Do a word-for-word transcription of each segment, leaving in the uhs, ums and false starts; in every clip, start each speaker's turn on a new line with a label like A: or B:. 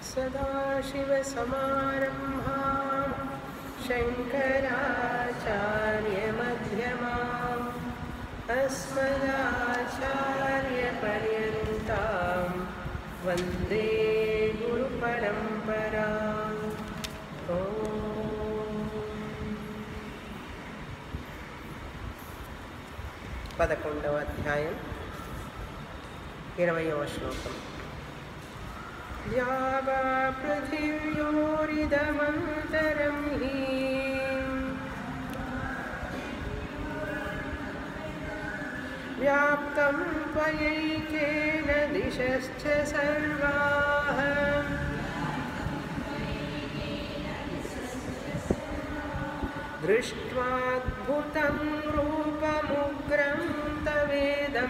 A: सदाशिवसमारम्भां शङ्कराचार्यमध्यमाम् अस्मदाचार्यपर्यन्तां वन्दे गुरुपरम्पराम्। పదకొండవ అధ్యాయం ఇరవయవ శ్లోకం. ద్యావా పృథివ్యోరిదమంతరం హి వ్యాప్తం త్వయైకేన దిశశ్చ సర్వాః దృష్ట్వాద్భుతం రూపముగ్రం తవేదం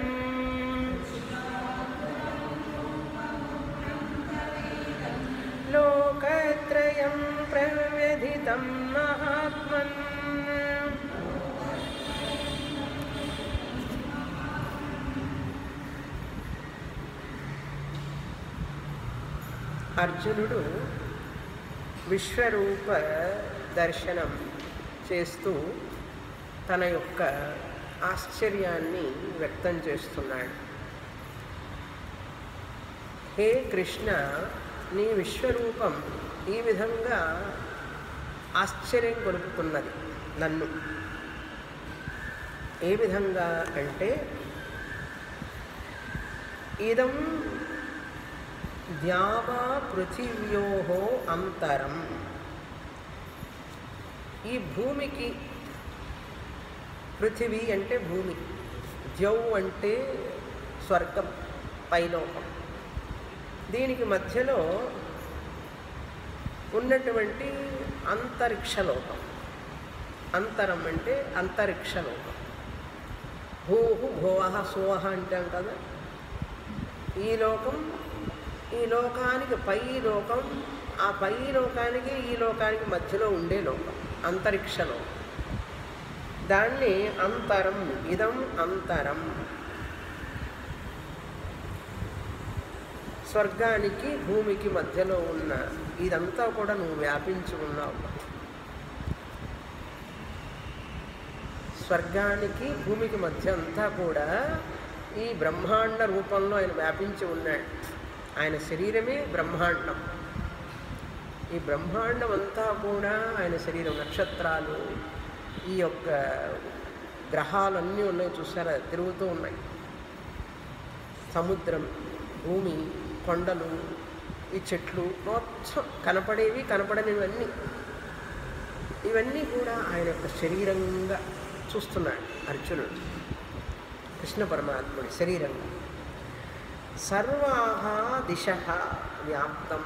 A: లోకత్రయం ప్రవ్యధితం మహాత్మన్. అర్జునుడు విశ్వరూప దర్శనం చేస్తూ తన యొక్క ఆశ్చర్యాన్ని వ్యక్తం చేస్తున్నాడు. హే కృష్ణ, నీ విశ్వరూపం ఈ విధంగా ఆశ్చర్యం కొలుపుతున్నది నన్ను. ఏ విధంగా అంటే, ఇదం ద్యావా పృథివ్యోః అంతరం, ఈ భూమికి, పృథివీ అంటే భూమి, ద్యౌ అంటే స్వర్గం, పైలోకం, దీనికి మధ్యలో ఉన్నటువంటి అంతరిక్షలోకం. అంతరం అంటే అంతరిక్షలోకం. భూహు భువః సువః అంటాం కదా. ఈ లోకం, ఈ లోకానికి పై లోకం, ఆ పై లోకానికి ఈ లోకానికి మధ్యలో ఉండే లోకం అంతరిక్షలో. దాన్ని అంతరం, ఇదం అంతరం. స్వర్గానికి భూమికి మధ్యలో ఉన్న ఇదంతా కూడా నువ్వు వ్యాపించి ఉన్నావు. స్వర్గానికి భూమికి మధ్య అంతా కూడా ఈ బ్రహ్మాండ రూపంలో ఆయన వ్యాపించి ఉన్నాడు. ఆయన శరీరమే బ్రహ్మాండం. ఈ బ్రహ్మాండం అంతా కూడా ఆయన శరీరం. నక్షత్రాలు, ఈ యొక్క గ్రహాలన్నీ ఉన్నాయి, చూసారా, తిరుగుతూ ఉన్నాయి. సముద్రం, భూమి, కొండలు, ఈ చెట్లు, మొత్తం కనపడేవి కనపడనివన్నీ, ఇవన్నీ కూడా ఆయన యొక్క శరీరంగా చూస్తున్నాడు అర్జునుడు. కృష్ణ పరమాత్ముడి శరీరంగా. సర్వాః దిశః వ్యాప్తం,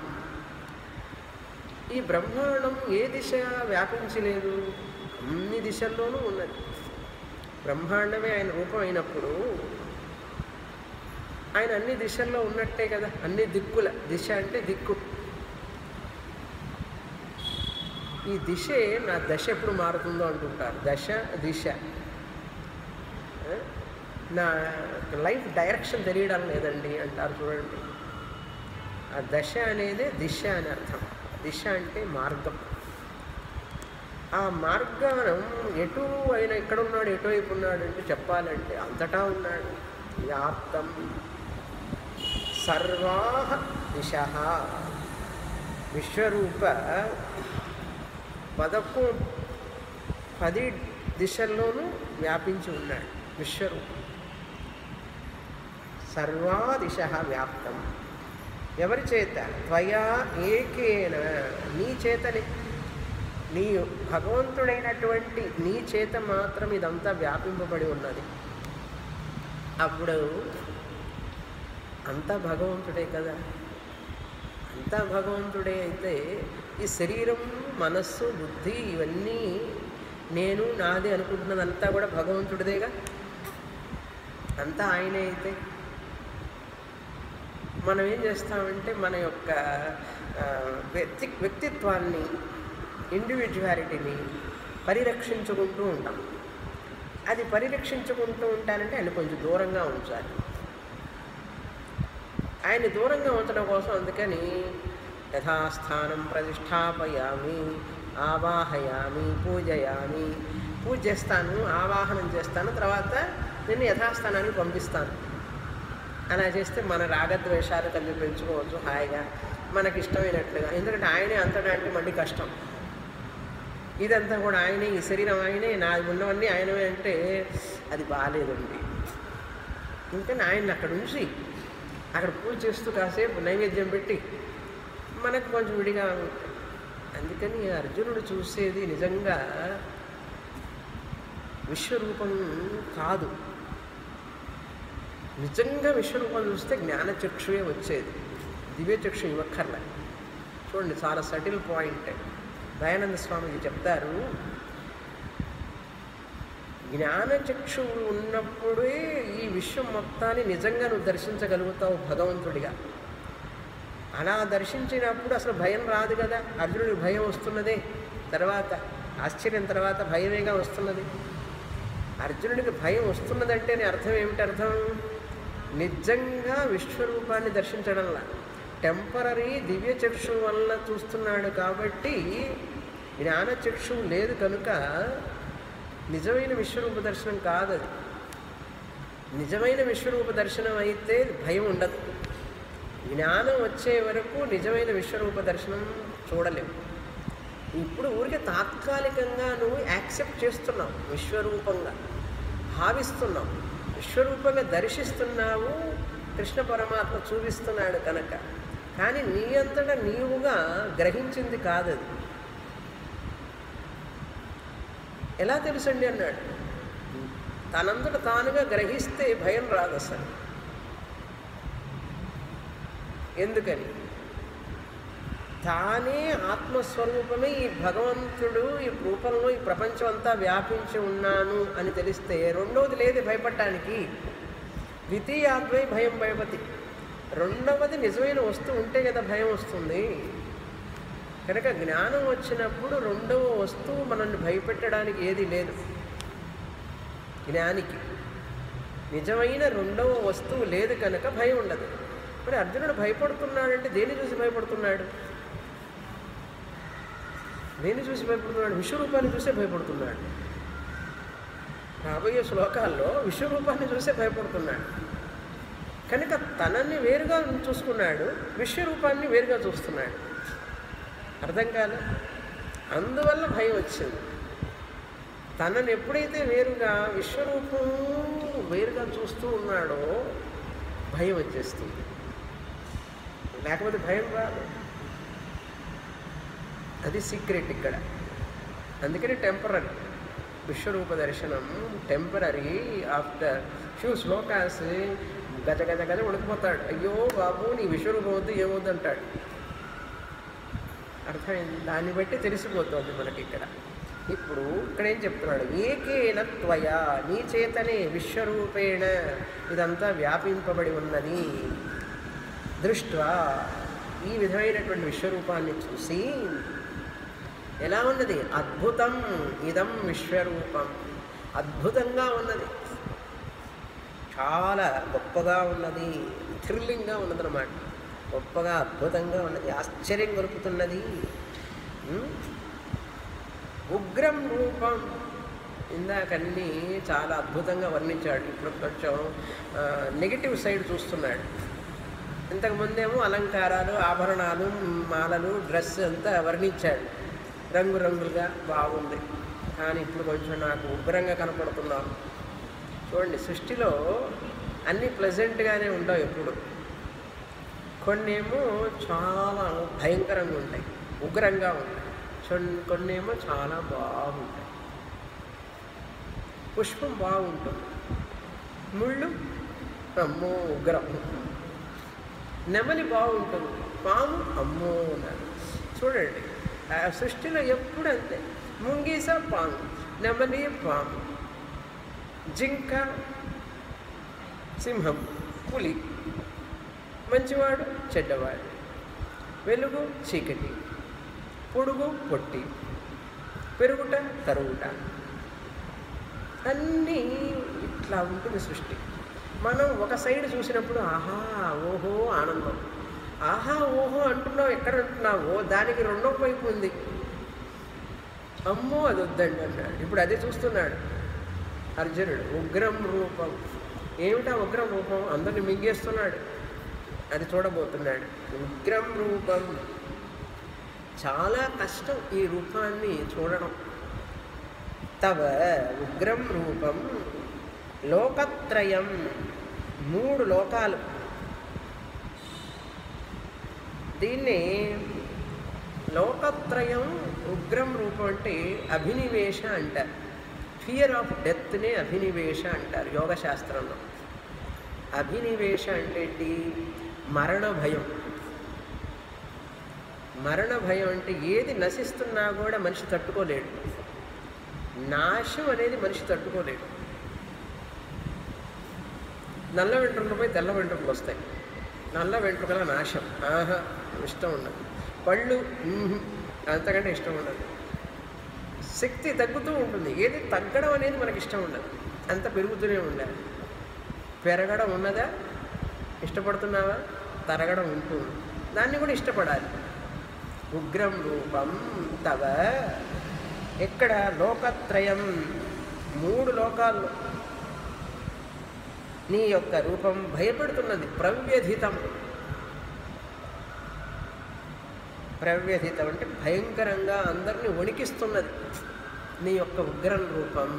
A: ఈ బ్రహ్మాండం ఏ దిశ వ్యాపించలేదు, అన్ని దిశల్లోనూ ఉన్నది. బ్రహ్మాండమే ఆయన రూపం అయినప్పుడు ఆయన అన్ని దిశల్లో ఉన్నట్టే కదా. అన్ని దిక్కుల, దిశ అంటే దిక్కు. ఈ దిశే నా దశ ఎప్పుడు మారుతుందో అంటుంటారు. దశ, దిశ. నా లైఫ్ డైరెక్షన్ తెలియడం లేదండి అంటారు చూడండి. ఆ దశ అనేది దిశ అని అర్థం. దిశ అంటే మార్గం. ఆ మార్గం ఎటు ఆయన ఎక్కడున్నాడు, ఎటువైపు ఉన్నాడు అంటే చెప్పాలంటే అంతటా ఉన్నాడు. వ్యాప్తం సర్వాః దిశః. విశ్వరూప పదకు పది దిశల్లోనూ వ్యాపించి ఉన్నాడు విశ్వరూపం. సర్వా దిశః వ్యాప్తం. ఎవరి చేత? త్వయా ఏకేన, నీ చేతనే. నీ భగవంతుడైనటువంటి నీ చేత మాత్రం ఇదంతా వ్యాపింపబడి ఉన్నది. అప్పుడు అంతా భగవంతుడే కదా. అంతా భగవంతుడే అయితే ఈ శరీరం, మనస్సు, బుద్ధి ఇవన్నీ నేను నాది అనుకుంటున్నదంతా కూడా భగవంతుడిదేగా. అంతా ఆయనే అయితే మనం ఏం చేస్తామంటే మన యొక్క వ్యక్తి వ్యక్తిత్వాన్ని, ఇండివిజువాలిటీని పరిరక్షించుకుంటూ ఉంటాం. అది పరిరక్షించుకుంటూ ఉంటానంటే ఆయన కొంచెం దూరంగా ఉంచాలి. ఆయన దూరంగా ఉంచడం కోసం అందుకని యథాస్థానం ప్రతిష్టాపయామి, ఆవాహయామి, పూజయామి. పూజ చేస్తాను, ఆవాహనం చేస్తాను, తర్వాత నేను యథాస్థానానికి పంపిస్తాను. అలా చేస్తే మన రాగద్వేషాలు కలిగి పెంచుకోవచ్చు హాయిగా, మనకి ఇష్టమైనట్లుగా. ఎందుకంటే ఆయనే అంతటా అంటే మళ్ళీ కష్టం. ఇదంతా కూడా ఆయనే, ఈ శరీరం ఆయనే, నా ఉన్నవన్నీ ఆయనవే అంటే అది బాగాలేదండి. అందుకని ఆయన్ని అక్కడ ఉంచి అక్కడ పూజ చేస్తూ కాసేపు నైవేద్యం పెట్టి మనకు కొంచెం విడిగా ఉంటాయి. అందుకని అర్జునుడు చూసేది నిజంగా విశ్వరూపం కాదు. నిజంగా విశ్వరూపం చూస్తే జ్ఞానచక్షువే వచ్చేది, దివ్యచక్షు ఇవ్వక్కర్లే. చూడండి, చాలా సటిల్ పాయింట్. దయానంద స్వామికి చెప్తారు, జ్ఞానచక్షువు ఉన్నప్పుడే ఈ విశ్వం మొత్తాన్ని నిజంగా నువ్వు దర్శించగలుగుతావు భగవంతుడిగా. అలా దర్శించినప్పుడు అసలు భయం రాదు కదా. అర్జునుడికి భయం వస్తున్నదే, తర్వాత ఆశ్చర్యం తర్వాత భయమేగా వస్తున్నది. అర్జునుడికి భయం వస్తున్నదంటే అర్థం ఏమిటి? అర్థం నిజంగా విశ్వరూపాన్ని దర్శించడంలా టెంపరీ దివ్యచక్షు వల్ల చూస్తున్నాడు కాబట్టి, జ్ఞానచక్షువు లేదు కనుక నిజమైన విశ్వరూప దర్శనం కాదు అది. నిజమైన విశ్వరూప దర్శనం అయితే భయం ఉండదు. జ్ఞానం వచ్చే వరకు నిజమైన విశ్వరూప దర్శనం చూడలేము. ఇప్పుడు ఊరికే తాత్కాలికంగా నువ్వు యాక్సెప్ట్ చేస్తున్నావు, విశ్వరూపంగా భావిస్తున్నావు, విశ్వరూపంగా దర్శిస్తున్నావు, కృష్ణ పరమాత్మ చూపిస్తున్నాడు కనుక. కానీ నీ అంతటా నీవుగా గ్రహించింది కాదది. ఎలా తెలుసండి అన్నాడు. తనంతట తానుగా గ్రహిస్తే భయం రాదు అసలు. ఎందుకని? తానే ఆత్మస్వరూపమే ఈ భగవంతుడు ఈ రూపంలో ఈ ప్రపంచం అంతా వ్యాపించి ఉన్నాను అని తెలిస్తే రెండవది లేదు భయపడటానికి. ద్వితీయాద్వై భయం భయపతి. రెండవది నిజమైన వస్తువు ఉంటే కదా భయం వస్తుంది. కనుక జ్ఞానం వచ్చినప్పుడు రెండవ వస్తువు మనల్ని భయపెట్టడానికి ఏది లేదు. జ్ఞానికి నిజమైన రెండవ వస్తువు లేదు కనుక భయం ఉండదు. మరి అర్జునుడు భయపడుతున్నాడంటే దేన్ని చూసి భయపడుతున్నాడు? దేన్ని చూసి భయపడుతున్నాడు? విశ్వరూపాన్ని చూసే భయపడుతున్నాడు. రాబోయే శ్లోకాల్లో విశ్వరూపాన్ని చూసే భయపడుతున్నాడు. కనుక తనని వేరుగా చూసుకున్నాడు, విశ్వరూపాన్ని వేరుగా చూస్తున్నాడు. అర్థం కాలే? అందువల్ల భయం వచ్చింది. తనని ఎప్పుడైతే వేరుగా విశ్వరూపం వేరుగా చూస్తూ ఉన్నాడో భయం వచ్చేస్తుంది. లేకపోతే భయం రాదు. అది సీక్రెట్ ఇక్కడ. అందుకని టెంపరరీ విశ్వరూప దర్శనం టెంపరరీ. ఆఫ్టర్ ఫ్యూ శ్లోకాస్ గజ గజ గజ ఉడికిపోతాడు. అయ్యో బాబు నీ విశ్వరూపం వద్దు ఏమొద్దు అంటాడు. అర్థమైంది? దాన్ని బట్టి తెలిసిపోతుంది మనకి ఇక్కడ. ఇప్పుడు ఇక్కడ ఏం చెప్తున్నాడు? ఏకేన త్వయా, నీ చేతనే విశ్వరూపేణ ఇదంతా వ్యాపింపబడి ఉన్నది. దృష్ట్వా, ఈ విధమైనటువంటి విశ్వరూపాన్ని చూసి ఎలా ఉన్నది? అద్భుతం ఇదం విశ్వరూపం. అద్భుతంగా ఉన్నది, చాలా గొప్పగా ఉన్నది, థ్రిల్లింగ్గా ఉన్నదన్నమాట. గొప్పగా అద్భుతంగా ఉన్నది, ఆశ్చర్యం గొలుపుతున్నది. ఉగ్రం రూపం. ఇందాకన్నీ చాలా అద్భుతంగా వర్ణించాడు. ఇప్పుడు కొంచెం నెగిటివ్ సైడ్ చూస్తున్నాడు. ఇంతకుముందేమో అలంకారాలు, ఆభరణాలు, మాలలు, డ్రెస్ అంతా వర్ణించాడు. రంగురంగులుగా బాగుంది. కానీ ఇప్పుడు కొంచెం నాకు ఉగ్రంగా కనపడుతున్నాను. చూడండి, సృష్టిలో అన్నీ ప్లెజెంట్గానే ఉండవు ఎప్పుడు. కొన్ని ఏమో చాలా భయంకరంగా ఉంటాయి, ఉగ్రంగా ఉంటాయి. కొన్ని ఏమో చాలా బాగుంటాయి. పుష్పం బాగుంటుంది, ముళ్ళు అమ్మో ఉగ్రం. నెమలి బాగుంటుంది, పాము అమ్మో అన్నారు. చూడండి, ఆ సృష్టిలో ఎప్పుడు అంతే. ముంగీస పాము, నెమలి పాము, జింక సింహం, పులి, మంచివాడు చెడ్డవాడు, వెలుగు చీకటి, పొడుగు పొట్టి, పెరుగుట తరుగుట, అన్నీ ఇట్లా ఉంటుంది సృష్టి. మనం ఒక సైడ్ చూసినప్పుడు ఆహా ఓహో ఆనందం, ఆహా ఓహో అంటున్నావు, ఎక్కడ అంటున్నావో దానికి రెండో వైపు ఉంది. అమ్మో అది వద్దండి అన్నాడు. ఇప్పుడు అదే చూస్తున్నాడు అర్జునుడు. ఉగ్రం రూపం ఏమిటా ఉగ్రం రూపం? అందరిని మింగేస్తున్నాడు. అది చూడబోతున్నాడు. ఉగ్రం రూపం చాలా కష్టం ఈ రూపాన్ని చూడడం. తవ ఉగ్రం రూపం లోకత్రయం మూడు లోకాలు. దీన్ని లోకత్రయం ఉగ్రం రూపం అంటే అభినివేశ అంటారు. ఫియర్ ఆఫ్ డెత్నే అభినివేశ అంటారు యోగశాస్త్రంలో. అభినివేశ అంటే ఏంటి? మరణ భయం. మరణ భయం అంటే ఏది నశిస్తున్నా కూడా మనిషి తట్టుకోలేడు. నాశం అనేది మనిషి తట్టుకోలేడు. నల్ల వెంట్రుకలపై తెల్ల వెంట్రుకలు వస్తాయి. నల్ల వెంట్రుకల నాశం, ఆహా ఇష్టం ఉండదు. పళ్ళు అంతకంటే ఇష్టం ఉండదు. శక్తి తగ్గుతూ ఉంటుంది. ఏది తగ్గడం అనేది మనకి ఇష్టం ఉండదు. అంత పెరుగుతూనే ఉండాలి. పెరగడం ఉన్నదా? ఇష్టపడుతున్నావా? తరగడం ఉంటుంది. దాన్ని కూడా ఇష్టపడాలి. ఉగ్రం రూపం తవ ఎక్కడ లోకత్రయం మూడు లోకాల్లో నీ యొక్క రూపం భయపెడుతున్నది. ప్రవ్యధితం. ప్రవ్యధితం అంటే భయంకరంగా అందరినీ వణికిస్తున్నది నీ యొక్క ఉగ్రం రూపం.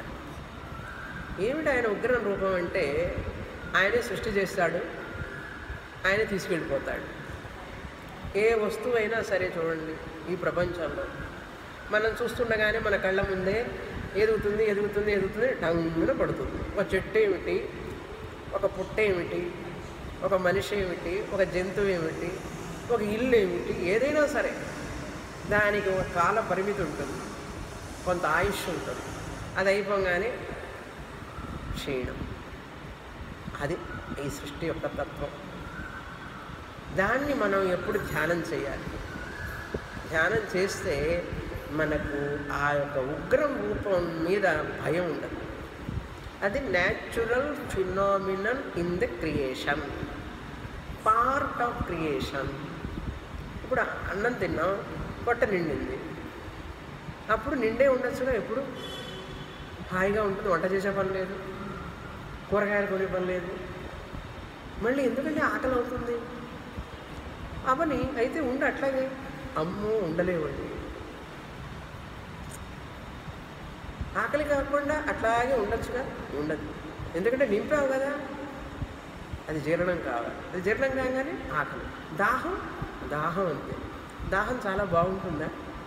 A: ఏమిటి ఆయన ఉగ్రం రూపం అంటే ఆయనే సృష్టి చేస్తాడు, ఆయనే తీసుకెళ్ళిపోతాడు. ఏ వస్తువు అయినా సరే చూడండి ఈ ప్రపంచంలో మనం చూస్తుండగానే మన కళ్ళ ముందే ఎదుగుతుంది ఎదుగుతుంది ఎదుగుతుంది టంగున పడుతుంది. ఒక చెట్టు ఏమిటి, ఒక పుట్ట ఏమిటి, ఒక మనిషి ఏమిటి, ఒక జంతువు ఏమిటి, ఒక ఇల్లు ఏమిటి, ఏదైనా సరే దానికి ఒక కాల పరిమితి ఉంటుంది, కొంత ఆయుష్ ఉంటుంది. అది అయిపోగానే క్షీణం. అది ఈ సృష్టి యొక్క తత్వం. దాన్ని మనం ఎప్పుడు ధ్యానం చేయాలి. ధ్యానం చేస్తే మనకు ఆ యొక్క ఉగ్రం రూపం మీద భయం ఉండదు. అది natural phenomenon in the creation, part of creation. ఇప్పుడు అన్నం తిన్నాం, పొట్ట నిండింది. అప్పుడు నిండే ఉండొచ్చుగా, ఎప్పుడు హాయిగా ఉంటుంది. వంట చేసే పని లేదు, కూరగాయలు కొనే పని లేదు. మళ్ళీ ఎందుకంటే ఆకలి అవుతుంది. అవని అయితే ఉండి అట్లాగే అమ్మో ఉండలేవండి. ఆకలి కాకుండా అట్లాగే ఉండొచ్చుగా, ఉండదు. ఎందుకంటే నింపావు కదా, అది జీర్ణం కావాలి. అది జీర్ణం కాగానే ఆకలి. దాహం దాహం అంతే. దాహం చాలా బాగుంటుందా?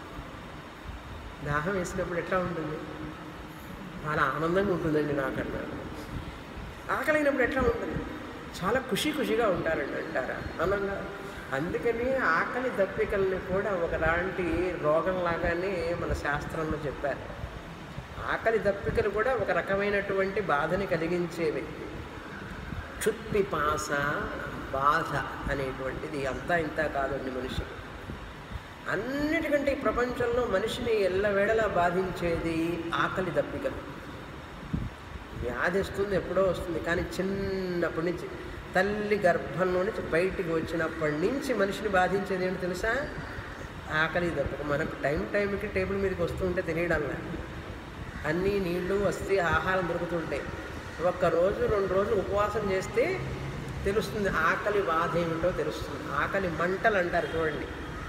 A: దాహం వేసినప్పుడు ఎట్లా ఉంటుంది? చాలా ఆనందంగా ఉంటుందండి నాకన్నా. ఆకలి అయినప్పుడు ఎట్లా ఉంటుంది? చాలా ఖుషి ఖుషిగా ఉంటారండి అంటారా? ఆనందంగా. అందుకని ఆకలి దప్పికల్ని కూడా ఒకలాంటి రోగంలాగానే మన శాస్త్రంలో చెప్పారు. ఆకలి దప్పికలు కూడా ఒక రకమైనటువంటి బాధని కలిగించేవి. క్షుత్పిపాస బాధ అనేటువంటిది అంతా ఇంత కాదండి మనిషి. అన్నిటికంటే ఈ ప్రపంచంలో మనిషిని ఎల్లవేళలా బాధించేది ఆకలి దప్పికలు. వ్యాధి వస్తుంది, ఎప్పుడో వస్తుంది, కానీ చిన్నప్పటి నుంచి తల్లి గర్భంలో నుంచి బయటికి వచ్చినప్పటి నుంచి మనిషిని బాధించేది ఏంటి తెలుసా? ఆకలి దప్పిక. మనకు టైం టైంకి టేబుల్ మీదకి వస్తూ ఉంటే తెలియడంలా, అన్నీ నీళ్లు వస్తే ఆహారం దొరుకుతుంటాయి. ఒక్కరోజు రెండు రోజులు ఉపవాసం చేస్తే తెలుస్తుంది ఆకలి బాధ ఏమిటో తెలుస్తుంది. ఆకలి మంటలు అంటారు చూడండి.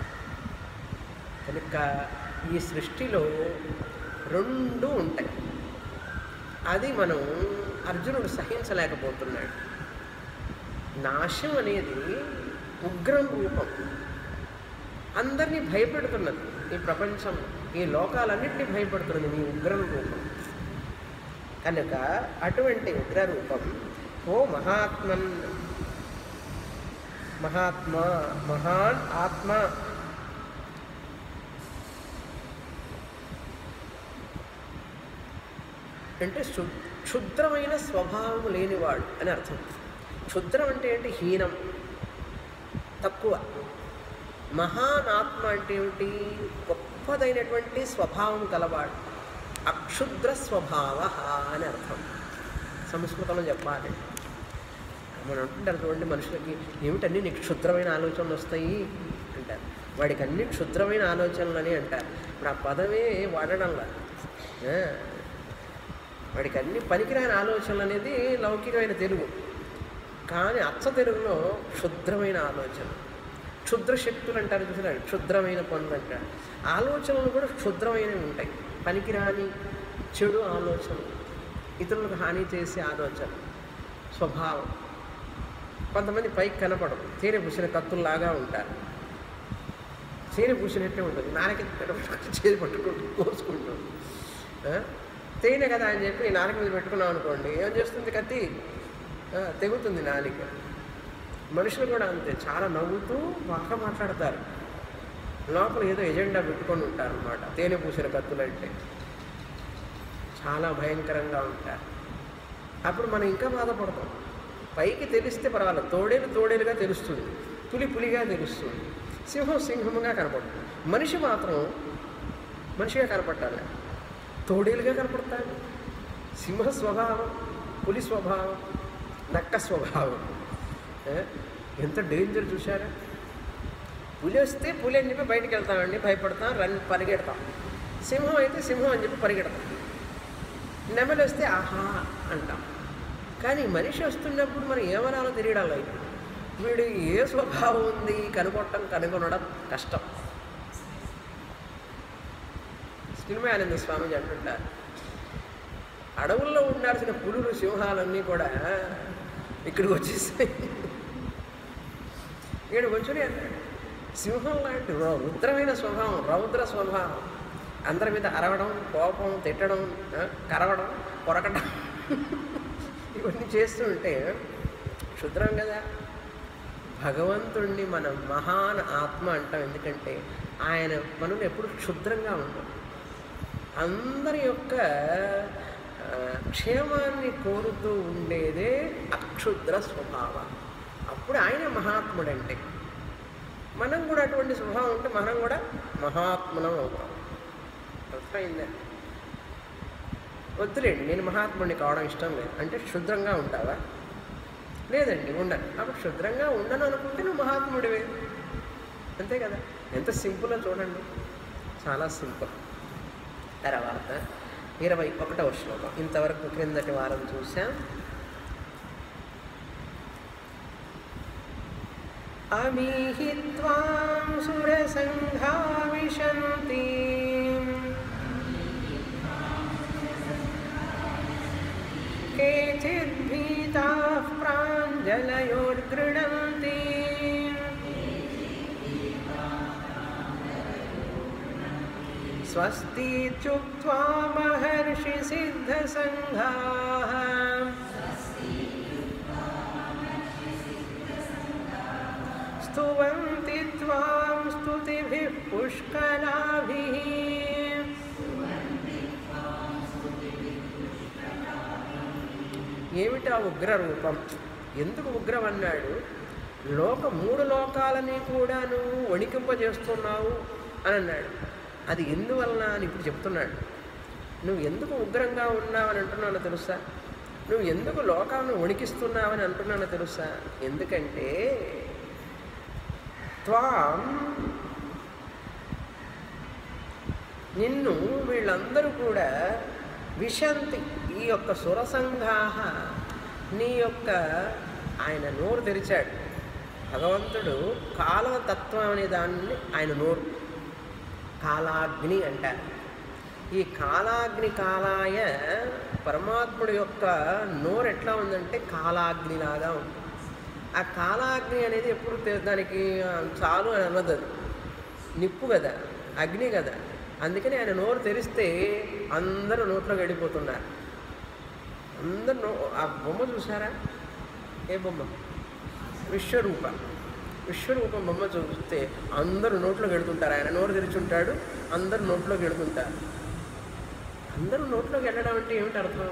A: కనుక ఈ సృష్టిలో రెండు ఉంటాయి. అది మనం అర్జునుడు సహించలేకపోతున్నాడు. నాశం అనేది ఉగ్రం రూపం, అందరినీ భయపెడుతున్నది. ఈ ప్రపంచం, ఈ లోకాలన్నింటినీ భయపెడుతున్నది నీ ఉగ్రం రూపం. కనుక అటువంటి ఉగ్ర రూపం ఓ మహాత్మన్, మహాత్మా, మహాన్ ఆత్మ, అంటే క్షుద్రమైన స్వభావం లేనివాడు అని అర్థం. క్షుద్రం అంటే ఏంటి? హీనం, తక్కువ. మహాన్ ఆత్మ అంటే ఏమిటి? గొప్పదైనటువంటి స్వభావం కలవాడు. అక్షుద్ర స్వభావ అని అర్థం సంస్కృతంలో చెప్పాలి. మనం అంటుంటారు చూడండి మనుషులకి, ఏమిటన్నీ నీకు క్షుద్రమైన ఆలోచనలు వస్తాయి అంటారు. వాడికి అన్ని క్షుద్రమైన ఆలోచనలు అని అంటారు. ఇప్పుడు ఆ పదమే వాడడంలా, వాడికి అన్ని పనికిరాని ఆలోచనలు అనేది లౌకికమైన తెలుగు. కానీ అచ్చ తెలుగులో క్షుద్రమైన ఆలోచన, క్షుద్ర శక్తులు అంటారు చూసినారు, క్షుద్రమైన పనులు అంటారు. ఆలోచనలు కూడా క్షుద్రమైనవి ఉంటాయి, పనికిరాని చెడు ఆలోచనలు, ఇతరులకు హాని చేసే ఆలోచన, స్వభావం. కొంతమంది పైకి కనపడదు, తేనె పూసిన కత్తుల్లాగా ఉంటారు. తేనె పూసినట్టే ఉంటుంది, నాలుక చేతి పట్టుకుంటూ కోసుకుంటాం. తేనె కదా అని చెప్పి నాలుక మీద పెట్టుకున్నాం అనుకోండి, ఏం చేస్తుంది కత్తి? తెగుతుంది నాలిక. మనుషులు కూడా అంతే, చాలా నవ్వుతూ బాగా మాట్లాడతారు, లోపల ఏదో ఎజెండా పెట్టుకొని ఉంటారు అన్నమాట. తేనె పూసిన కత్తులు అంటే చాలా భయంకరంగా ఉంటారు. అప్పుడు మనం ఇంకా బాధపడతాం. పైకి తెలిస్తే పర్వాలేదు, తోడేలు తోడేలుగా తెలుస్తుంది, పులి పులిగా తెలుస్తుంది, సింహం సింహంగా కనపడుతుంది. మనిషి మాత్రం మనిషిగా కనపడాలి, తోడేలుగా కనపడతాడు. సింహ స్వభావం, పులి స్వభావం, నక్క స్వభావం. ఎంత డేంజర్ చూశారా? పులి వస్తే పులి అని చెప్పి బయటికి వెళ్తామండి, భయపడతాం, రన్ పరిగెడతాం. సింహం అయితే సింహం అని చెప్పి పరిగెడతాం. నెమలి వస్తే ఆహా అంటాం. కానీ మనిషి వస్తున్నప్పుడు మనం ఏమనాలో తెలియడాలి. వీడు ఏ స్వభావం ఉంది కనుగొట్టడం కనుగొనడం కష్టం. చిన్మయానంద స్వామిజీ అంటుంటారు, అడవుల్లో ఉండాల్సిన పులులు సింహాలన్నీ కూడా ఇక్కడికి వచ్చేస్తాయి. ఇక్కడికి వచ్చి అన్నాడు, సింహం లాంటి రుద్రమైన స్వభావం, రౌద్ర స్వభావం, అందరి మీద అరవడం, కోపం, తిట్టడం, కరవడం, కొరకడం, ఇవన్నీ చేస్తుంటే క్షుద్రం కదా. భగవంతుణ్ణి మనం మహాన్ ఆత్మ అంటాం, ఎందుకంటే ఆయన పనులు ఎప్పుడు క్షుద్రంగా ఉండవు. అందరి యొక్క క్షేమాన్ని కోరుతూ ఉండేదే అక్షుద్ర స్వభావం. అప్పుడు ఆయన మహాత్ముడంటే. మనం కూడా అటువంటి స్వభావం ఉంటే మనం కూడా మహాత్ములం అవుతాం. అర్థమైందా? వద్దులేండి, నేను మహాత్ముడిని కావడం ఇష్టం లేదు అంటే క్షుద్రంగా ఉంటావా? లేదండి ఉండను. అప్పుడు క్షుద్రంగా ఉండను అనుకుంటే నువ్వు మహాత్ముడివే, అంతే కదా. ఎంత సింపుల్లో చూడండి, చాలా సింపుల్. తర్వాత ఇరవై ఒకటవ శ్లోకం. ఇంతవరకు క్రిందటి వారం చూసాం. అమీహి త్వాం సురసంఘా విశంతి కేచిద్ భీతాః ప్రాంజలయోర్గృణంతి స్వస్తిత్యుక్త్వా మహర్షి సిద్ధసంఘాః స్తువంతి త్వాం స్తుతిభిః పుష్కలాభిః. ఏమిటా ఉగ్ర రూపం? ఎందుకు ఉగ్రం అన్నాడు? లోక మూడు లోకాలని కూడా నువ్వు వణికింపజేస్తున్నావు అని అన్నాడు. అది ఎందువలన అని ఇప్పుడు చెప్తున్నాడు. నువ్వు ఎందుకు ఉగ్రంగా ఉన్నావని అంటున్నానో తెలుసా? నువ్వు ఎందుకు లోకాలను వణికిస్తున్నావని అంటున్నానో తెలుసా? ఎందుకంటే త్వాం, నిన్ను వీళ్ళందరూ కూడా విశంతి, ఈ యొక్క సురసంఘాహ, నీ యొక్క, ఆయన నోరు తెరిచాడు భగవంతుడు. కాలతత్వం అనే దాన్ని ఆయన నోరు, కాలాగ్ని అంటారు. ఈ కాలాగ్ని కాలాయ పరమాత్ముడి యొక్క నోరు ఎట్లా ఉందంటే కాలాగ్నిలాగా ఉంది. ఆ కాలాగ్ని అనేది ఎప్పుడు దానికి చాలు అని అన్నది, అది నిప్పు కదా, అగ్ని కదా. అందుకని ఆయన నోరు తెరిస్తే అందరూ నోట్లోకి వెళ్ళిపోతున్నారు. అందరు నో ఆ బొమ్మ చూసారా? ఏ బొమ్మ? విశ్వరూప. విశ్వరూపం బొమ్మ చూస్తే అందరూ నోట్లోకి వెళుతుంటారు. ఆయన నోరు తెరిచుంటాడు, అందరూ నోట్లోకి వెళుతుంటారు. అందరూ నోట్లోకి వెళ్ళడం అంటే ఏమిటి అర్థం?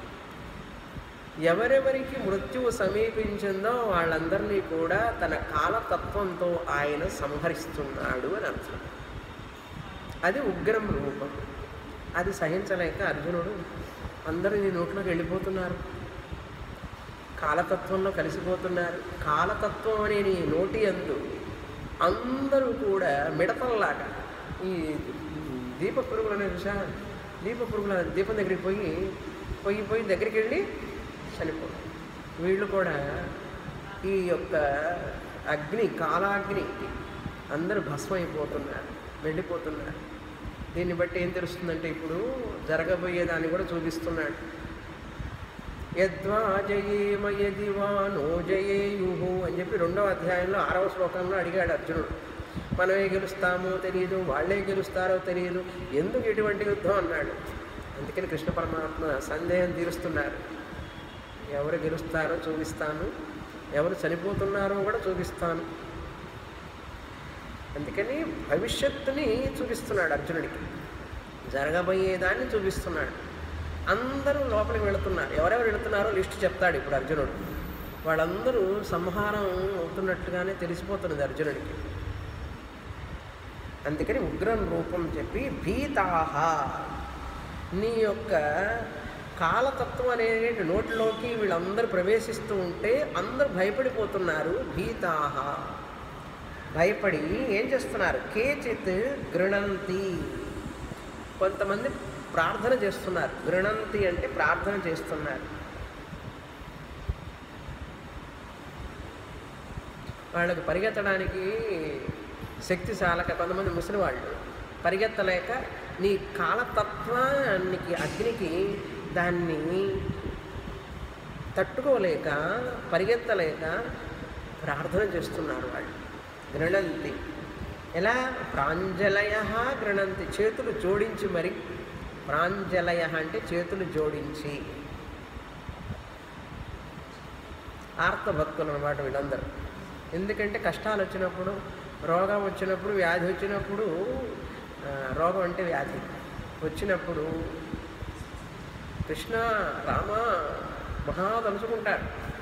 A: ఎవరెవరికి మృత్యువు సమీపించిందో వాళ్ళందరినీ కూడా తన కాలతత్వంతో ఆయన సంహరిస్తున్నాడు అని అర్థం. అది ఉగ్రం రూపం. అది సహించలేక అర్జునుడు, అందరూ నీ నోట్లోకి వెళ్ళిపోతున్నారు, కాలతత్వంలో కలిసిపోతున్నారు. కాలతత్వం అనే నీ నోటి అందు అందరూ కూడా మిడతల్లాగా ఈ దీప పురుగులు అనే చూసా, దీప పురుగుల దీపం దగ్గరికి పోయి పోయి పోయి దగ్గరికి వెళ్ళి చనిపోతారు. వీళ్ళు కూడా ఈ యొక్క అగ్ని కాలాగ్ని అందరూ భస్మైపోతున్నారు, వెళ్ళిపోతున్నారు. దీన్ని బట్టి ఏం తెలుస్తుందంటే ఇప్పుడు జరగబోయేదాన్ని కూడా చూపిస్తున్నాడు. యద్వా జయేమ యది వా నో జయేయుహు అని చెప్పి రెండవ అధ్యాయంలో ఆరవ శ్లోకంలో అడిగాడు అర్జునుడు. మనమే గెలుస్తామో తెలియదు, వాళ్ళే గెలుస్తారో తెలియదు, ఎందుకు ఇటువంటి యుద్ధం అన్నాడు. అందుకని కృష్ణ పరమాత్మ సందేహం తీరుస్తున్నారు. ఎవరు గెలుస్తారో చూపిస్తాను, ఎవరు చనిపోతున్నారో కూడా చూపిస్తాను. అందుకని భవిష్యత్తుని చూపిస్తున్నాడు అర్జునుడికి, జరగబోయేదాన్ని చూపిస్తున్నాడు. అందరూ లోపలికి వెళుతున్నారు. ఎవరెవరు వెళుతున్నారో లిస్ట్ చెప్తాడు ఇప్పుడు అర్జునుడు. వాళ్ళందరూ సంహారం అవుతున్నట్టుగానే తెలిసిపోతున్నది అర్జునుడికి. అందుకని ఉగ్రం రూపం చెప్పి భీతాహ, నీ యొక్క కాలతత్వం అనేది నోటిలోకి వీళ్ళందరూ ప్రవేశిస్తూ ఉంటే అందరూ భయపడిపోతున్నారు. భీతాహ, భయపడి ఏం చేస్తున్నారు? కేచిత్ గృణంతి, కొంతమంది ప్రార్థన చేస్తున్నారు. గృణంతి అంటే ప్రార్థన చేస్తున్నారు. వాళ్ళకి పరిగెత్తడానికి శక్తి చాలక కొంతమంది ముసలి వాళ్ళు పరిగెత్తలేక నీ కాలతత్వానికి అగ్నికి దాన్ని తట్టుకోలేక పరిగెత్తలేక ప్రార్థన చేస్తున్నారు వాళ్ళు. గృణంతి ఎలా? ప్రాంజలయ గృణంతి, చేతులు జోడించి మరి. ప్రాంజలయ అంటే చేతులు జోడించి. ఆర్తభక్తులు అన్నమాట వీళ్ళందరూ. ఎందుకంటే కష్టాలు వచ్చినప్పుడు, రోగం వచ్చినప్పుడు, వ్యాధి వచ్చినప్పుడు, రోగం అంటే వ్యాధి వచ్చినప్పుడు కృష్ణ రామ మహా తలుచుకుంటారు.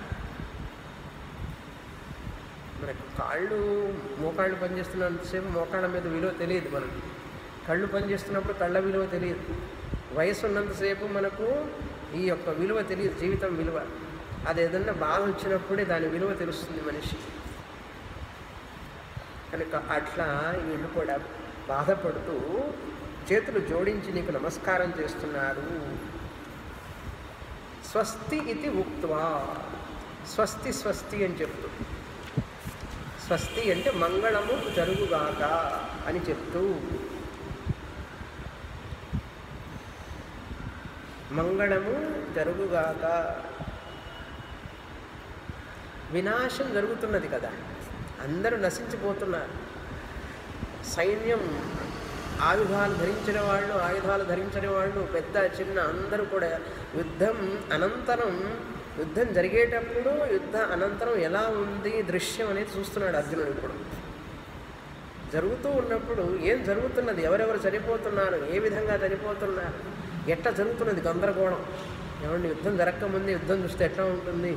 A: మనకు కాళ్ళు మోకాళ్ళు పనిచేస్తున్నంతసేపు మోకాళ్ళ మీద విలువ తెలియదు మనకు. కళ్ళు పనిచేస్తున్నప్పుడు కళ్ళ విలువ తెలియదు. వయసు ఉన్నంతసేపు మనకు ఈ యొక్క విలువ తెలియదు, జీవితం విలువ. అది ఏదన్నా బాధ వచ్చినప్పుడే దాని విలువ తెలుస్తుంది మనిషి. కనుక అట్లా వీళ్ళు కూడా బాధపడుతూ చేతులు జోడించి నీకు నమస్కారం చేస్తున్నారు. స్వస్తి ఇది ఉక్త్వా, స్వస్తి స్వస్తి అని చెప్తూ, స్వస్తి అంటే మంగళము జరుగుగాక అని చెప్తూ, మంగళము జరుగుగాక. వినాశం జరుగుతున్నది కదా, అందరూ నశించిపోతున్నారు. సైన్యం ఆయుధాలు ధరించిన వాళ్ళు, ఆయుధాలు ధరించని వాళ్ళు, పెద్ద చిన్న అందరూ కూడా యుద్ధం అనంతరం, యుద్ధం జరిగేటప్పుడు యుద్ధ అనంతరం ఎలా ఉంది దృశ్యం అనేది చూస్తున్నాడు అర్జునుడు. ఇప్పుడు జరుగుతూ ఉన్నప్పుడు ఏం జరుగుతున్నది, ఎవరెవరు చనిపోతున్నారు, ఏ విధంగా చనిపోతున్నారు, ఎట్లా జరుగుతున్నది గందరగోళం. ఏమండి యుద్ధం జరగకముందే యుద్ధం చూస్తే ఎట్లా ఉంటుంది?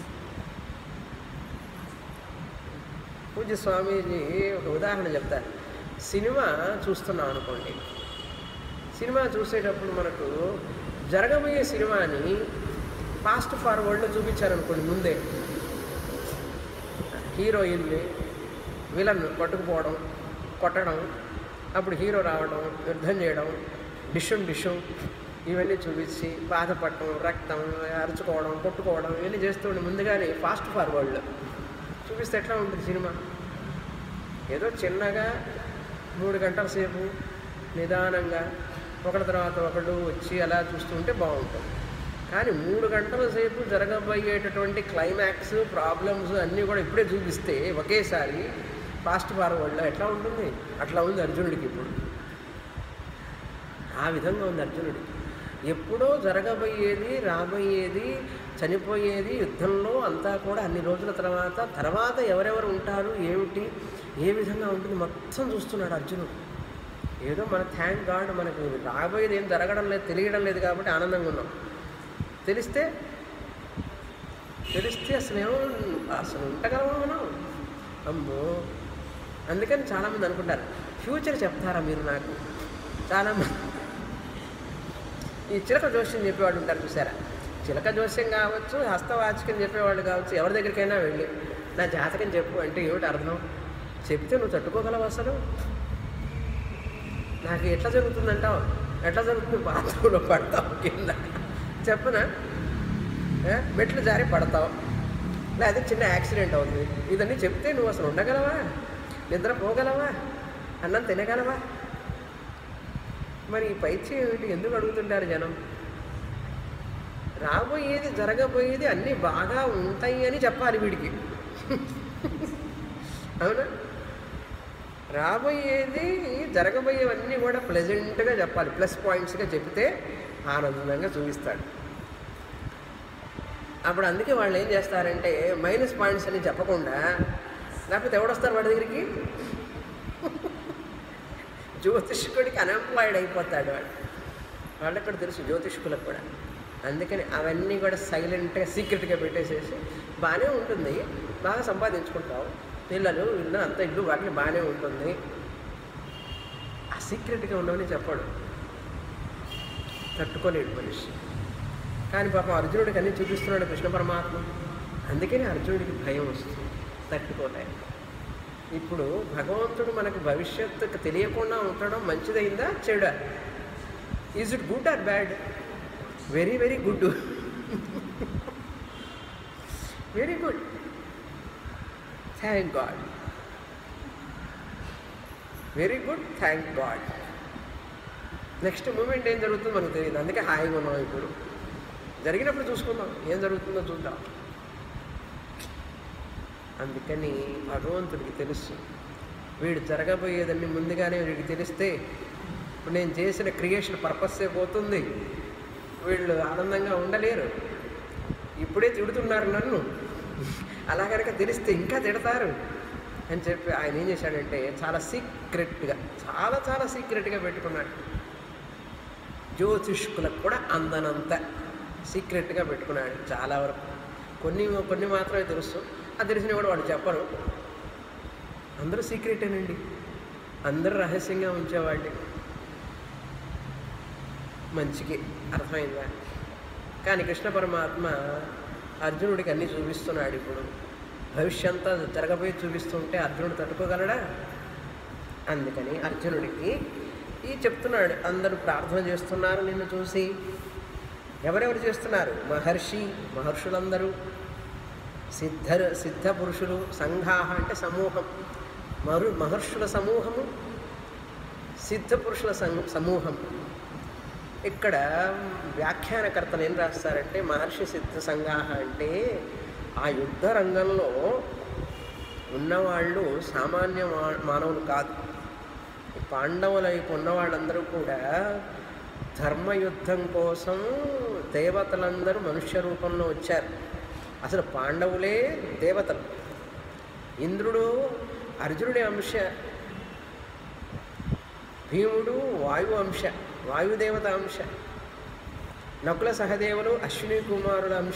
A: పూజ్య స్వామీజీ ఒక ఉదాహరణ చెప్తారు. సినిమా చూస్తున్నాం అనుకోండి, సినిమా చూసేటప్పుడు మనకు జరగబోయే సినిమాని ఫాస్ట్ ఫార్వర్డ్లో చూపించారనుకోండి. ముందే హీరోయిన్ని విలన్ పట్టుకుపోవడం, కొట్టడం, అప్పుడు హీరో రావడం, యుద్ధం చేయడం, డిషుం డిషుం ఇవన్నీ చూపించి బాధపడటం, రక్తం అరుచుకోవడం, కొట్టుకోవడం ఇవన్నీ చేస్తుండే ముందుగానే ఫాస్ట్ ఫార్వర్డ్లో చూపిస్తే ఎట్లా ఉంటుంది సినిమా? ఏదో చిన్నగా మూడు గంటల సేపు నిదానంగా ఒకటి తర్వాత ఒకళ్ళు వచ్చి అలా చూస్తుంటే బాగుంటుంది. కానీ మూడు గంటల సేపు జరగబోయేటటువంటి క్లైమాక్స్, ప్రాబ్లమ్స్ అన్నీ కూడా ఇప్పుడే చూపిస్తే ఒకేసారి ఫాస్ట్ ఫార్వర్డ్లో ఎట్లా ఉంటుంది? అట్లా ఉంది అర్జునుడికి ఇప్పుడు. ఆ విధంగా ఉంది అర్జునుడికి. ఎప్పుడో జరగబోయేది, రాబోయేది, చనిపోయేది యుద్ధంలో అంతా కూడా అన్ని రోజుల తర్వాత తర్వాత ఎవరెవరు ఉంటారు, ఏమిటి, ఏ విధంగా ఉంటుంది మొత్తం చూస్తున్నాడు అర్జునుడు. ఏదో మన థ్యాంక్ గాడ్ మనకు రాబోయేది ఏం జరగడం లేదు, తెలియడం లేదు కాబట్టి ఆనందంగా ఉన్నాం. తెలిస్తే తెలిస్తే అసలు ఏమో అసలు ఉండగలమా మనం? అమ్మో. అందుకని చాలామంది అనుకుంటారు ఫ్యూచర్ చెప్తారా మీరు నాకు? చాలామంది ఈ చిలక జోష్యం చెప్పేవాడు ఉంటారు చూసారా, చిలక జోస్యం కావచ్చు, హస్తవాచకం చెప్పేవాళ్ళు కావచ్చు, ఎవరి దగ్గరికైనా వెళ్ళి నా జాతకం చెప్పు అంటే ఏమిటి అర్థం? చెప్తే నువ్వు తట్టుకోగలవు అసలు? నాకు ఎట్లా జరుగుతుందంటావు? ఎట్లా జరుగుతుంది? బాత్రూంలో పడతావు కింద చెప్పనా? మెట్లు జారి పడతావు, లేదా చిన్న యాక్సిడెంట్ అవుతుంది. ఇదన్నీ చెప్తే నువ్వు అసలు ఉండగలవా? నిద్రపోగలవా? అన్నం తినగలవా? మరి ఈ పైచి ఏమిటి? ఎందుకు అడుగుతుంటారు జనం? రాబోయేది జరగబోయేది అన్నీ బాగా ఉంటాయి అని చెప్పాలి వీడికి. అవునా? రాబోయేది జరగబోయేవన్నీ కూడా ప్లెజెంట్గా చెప్పాలి, ప్లస్ పాయింట్స్గా చెప్తే ఆనందంగా చూపిస్తాడు. అప్పుడు అందుకే వాళ్ళు ఏం చేస్తారంటే మైనస్ పాయింట్స్ అని చెప్పకుండా, లేకపోతే ఎవడొస్తారు వాడి దగ్గరికి? జ్యోతిష్కుడికి అన్ఎంప్లాయిడ్ అయిపోతాడు వాడు. వాళ్ళకి కూడా తెలుసు, జ్యోతిష్కులకు కూడా. అందుకని అవన్నీ కూడా సైలెంట్గా సీక్రెట్గా పెట్టేసేసి బాగానే ఉంటుంది, బాగా సంపాదించుకుంటావు, పిల్లలు ఇల్లు అంత ఇల్లు వాటిని బాగానే ఉంటుంది, ఆ సీక్రెట్గా ఉండవని చెప్పాడు. తట్టుకోలేడు మనిషి. కానీ పాపం అర్జునుడికి అన్నీ చూపిస్తున్నాడు కృష్ణ పరమాత్మ. అందుకని అర్జునుడికి భయం వస్తుంది, తట్టుకోలేడు. ఇప్పుడు భగవంతుడు మనకు భవిష్యత్తుకు తెలియకుండా ఉండడం మంచిదైందా చెడా? Is it good or bad? Very very good. Very good. Thank God. Very good, thank God. Next moment ఏం జరుగుతుందో మనకు తెలియదు, అందుకే హాయిగా ఉన్నాం. ఇప్పుడు జరిగినప్పుడు చూసుకుందాం, ఏం జరుగుతుందో చూద్దాం. అందుకని భగవంతుడికి తెలుసు, వీడు జరగబోయేదాన్ని ముందుగానే వీడికి తెలిస్తే ఇప్పుడు నేను చేసిన క్రియేషన్ పర్పస్సే పోతుంది, వీళ్ళు ఆనందంగా ఉండలేరు. ఇప్పుడే తిడుతున్నారు నన్ను, అలా కనుక తెలిస్తే ఇంకా తిడతారు అని చెప్పి ఆయన ఏం చేశాడంటే చాలా సీక్రెట్గా, చాలా చాలా సీక్రెట్గా పెట్టుకున్నాడు. జ్యోతిష్కులకు కూడా అందనంత సీక్రెట్గా పెట్టుకున్నాడు చాలా వరకు. కొన్ని కొన్ని మాత్రమే తెలుసు, అది తెలిసిన కూడా వాడు చెప్పరు. అందరూ సీక్రెటేనండి, అందరూ రహస్యంగా ఉంచేవాడిని. మంచికి అర్థమైందా? కానీ కృష్ణ పరమాత్మ అర్జునుడికి అన్నీ చూపిస్తున్నాడు. ఇప్పుడు భవిష్యంతా జరగబోయి చూపిస్తుంటే అర్జునుడు తట్టుకోగలడా? అందుకని అర్జునుడికి ఈ చెప్తున్నాడు. అందరూ ప్రార్థన చేస్తున్నారు నిన్ను చూసి. ఎవరెవరు చేస్తున్నారు? మహర్షి, మహర్షులందరూ, సిద్ధ సిద్ధ పురుషులు, సంఘాహ అంటే సమూహం, మరు మహర్షుల సమూహము, సిద్ధ పురుషుల సమూహం. ఇక్కడ వ్యాఖ్యానకర్తలు ఏం రాస్తారంటే మహర్షి సిద్ధ సంఘాహ అంటే ఆ యుద్ధ రంగంలో ఉన్నవాళ్ళు సామాన్య మానవులు కాదు. పాండవుల వైపు ఉన్నవాళ్ళందరూ కూడా ధర్మయుద్ధం కోసం దేవతలందరూ మనుష్య రూపంలో వచ్చారు. అసలు పాండవులే దేవతలు. ఇంద్రుడు అర్జునుడి అంశ, భీముడు వాయు అంశ, వాయుదేవత అంశ, నకుల సహదేవులు అశ్విని కుమారుల అంశ,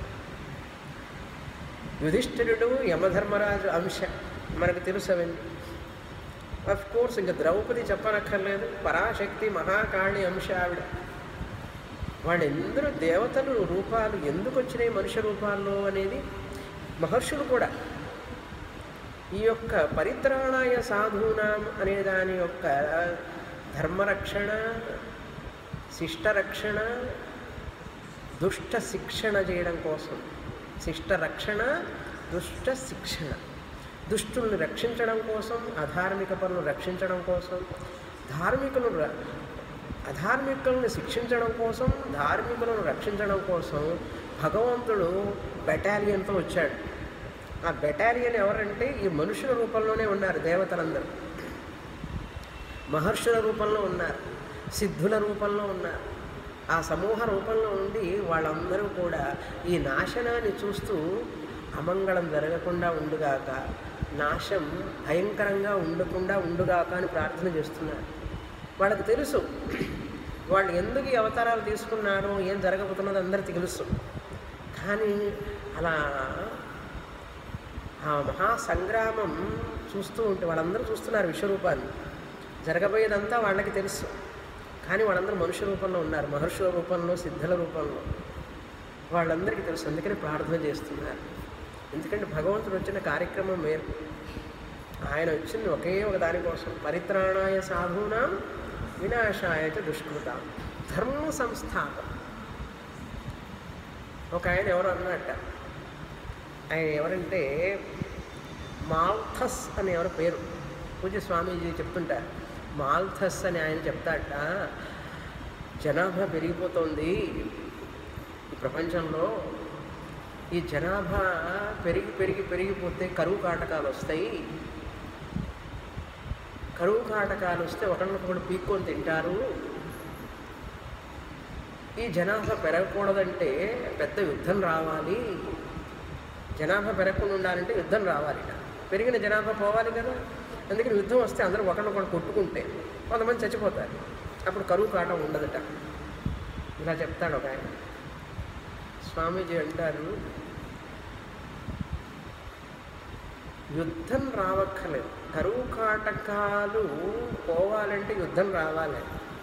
A: యుధిష్ఠిరుడు యమధర్మరాజు అంశ. మనకు తెలుసు అవన్నీ. అఫ్ కోర్స్ ఇంకా ద్రౌపది చెప్పనక్కర్లేదు, పరాశక్తి మహాకాళి అంశ ఆవిడ. వాళ్ళెందరూ దేవతలు రూపాలు ఎందుకు వచ్చినాయి మనుష్య రూపాల్లో అనేది మహర్షులు కూడా. ఈ యొక్క పరిత్రాణాయ సాధూనాం అనే దాని యొక్క ధర్మరక్షణ, శిష్టరక్షణ, దుష్ట శిక్షణ చేయడం కోసం. శిష్టరక్షణ, దుష్ట శిక్షణ. దుష్టుల్ని రక్షించడం కోసం, అధార్మిక పనులను రక్షించడం కోసం, ధార్మికులను అధార్మికులను శిక్షించడం కోసం, ధార్మికులను రక్షించడం కోసం భగవంతుడు బెటాలియన్తో వచ్చాడు. ఆ బెటాలియన్ ఎవరంటే ఈ మనుషుల రూపంలోనే ఉన్నారు దేవతలందరూ, మహర్షుల రూపంలో ఉన్నారు, సిద్ధుల రూపంలో ఉన్నారు. ఆ సమూహ రూపంలో ఉండి వాళ్ళందరూ కూడా ఈ నాశనాన్ని చూస్తూ అమంగళం జరగకుండా ఉండుగాక, నాశం భయంకరంగా ఉండకుండా ఉండుగాక అని ప్రార్థన చేస్తున్నారు. వాళ్ళకి తెలుసు వాళ్ళు ఎందుకు ఈ అవతారాలు తీసుకున్నారో, ఏం జరగబోతున్నదో అందరికీ తెలుసు. కానీ అలా ఆ మహాసంగ్రామం చూస్తూ ఉంటే వాళ్ళందరూ చూస్తున్నారు విశ్వరూపాన్ని, జరగబోయేదంతా వాళ్ళకి తెలుసు. కానీ వాళ్ళందరూ మనుష్య రూపంలో ఉన్నారు, మహర్షుల రూపంలో, సిద్ధుల రూపంలో. వాళ్ళందరికీ తెలుసు, అందుకని ప్రార్థన చేస్తున్నారు. ఎందుకంటే భగవంతుడు వచ్చిన కార్యక్రమం వేరు. ఆయన వచ్చింది ఒకే ఒక దానికోసం, పరిత్రాణాయ సాధూనాం వినాశాయ చ దుష్కృతాం ధర్మ సంస్థాపన. ఒక ఆయన ఎవరు అన్నట్ట, ఆయన ఎవరంటే మాల్థస్ అని ఎవరి పేరు, పూజ్య స్వామీజీ చెప్తుంటారు. మాల్థస్ అని ఆయన చెప్తాట, జనాభా పెరిగిపోతుంది ఈ ప్రపంచంలో, ఈ జనాభా పెరిగి పెరిగి పెరిగిపోతే కరువు కాటకాలు వస్తాయి, కరువు కాటకాలు వస్తే ఒకరినొకరు పీక్కొని తింటారు, ఈ జనాభా పెరగకూడదంటే పెద్ద యుద్ధం రావాలి, జనాభా పెరగకుండా ఉండాలంటే యుద్ధం రావాలి, పెరిగిన జనాభా పోవాలి కదా, అందుకని యుద్ధం వస్తే అందరూ ఒకరినొకరు కొట్టుకుంటే కొంతమంది చచ్చిపోతారు, అప్పుడు కరువు కాటం ఉండదట. ఇలా చెప్తాడు ఒక ఆయన. స్వామీజీ అంటారు, యుద్ధం రావక్కర్లేదు, కరువు కాటకాలు పోవాలంటే యుద్ధం రావాలి.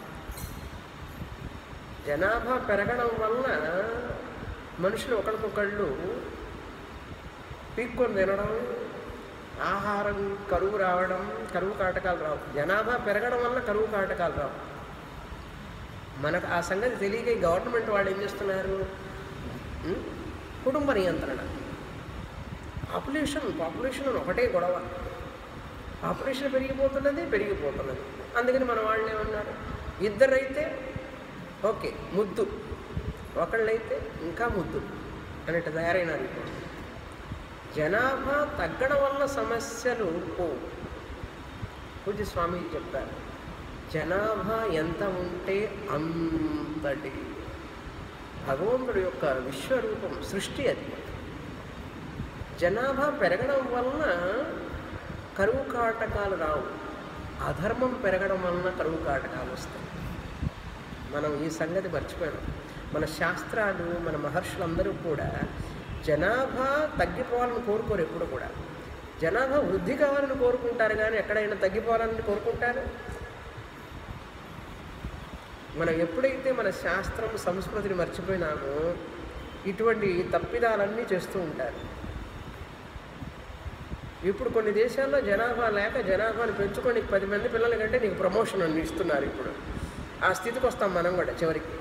A: జనాభా పెరగడం వలన మనుషులు ఒకరికొకళ్ళు పీక్కొని తినడం, ఆహారం కరువు రావడం, కరువు కాటకాలు రావు. జనాభా పెరగడం వల్ల కరువు కాటకాలు రావు. మనకు ఆ సంగతి తెలియక గవర్నమెంట్ వాళ్ళు ఏం చేస్తున్నారు, కుటుంబ నియంత్రణ, పాపులేషన్ పాపులేషన్ ఒకటే గొడవ, పాపులేషన్ పెరిగిపోతున్నది పెరిగిపోతున్నది అందుకని మన వాళ్ళు ఏమన్నారు, ఇద్దరైతే ఓకే ముద్దు, ఒకళ్ళైతే ఇంకా ముద్దు అన్నట్టు తయారైనారు. ఇప్పుడు జనాభా తగ్గడం వల్ల సమస్యలు పోవు. పూజ్య స్వామి చెప్తారు, జనాభా ఎంత ఉంటే అంతటి భగవంతుడి యొక్క విశ్వరూపం, సృష్టి అది. జనాభా పెరగడం వలన కరువు కాటకాలు రావు, అధర్మం పెరగడం వలన కరువు కాటకాలు వస్తాయి. మనం ఈ సంగతి మర్చిపోయాం. మన శాస్త్రాలు, మన మహర్షులందరూ కూడా జనాభా తగ్గిపోవాలని కోరుకోరు. ఎప్పుడు కూడా జనాభా వృద్ధి కావాలని కోరుకుంటారు, కానీ ఎక్కడైనా తగ్గిపోవాలని కోరుకుంటారు. మనం ఎప్పుడైతే మన శాస్త్రం సంస్కృతిని మర్చిపోయినామో ఇటువంటి తప్పిదాలన్నీ చేస్తూ ఉంటారు. ఇప్పుడు కొన్ని దేశాల్లో జనాభా లేక జనాభాను పెంచుకొని నీకు పది మంది పిల్లల కంటే నీకు ప్రమోషన్ అని ఇస్తున్నారు. ఇప్పుడు ఆ స్థితికి వస్తాం మనం కూడా చివరికి.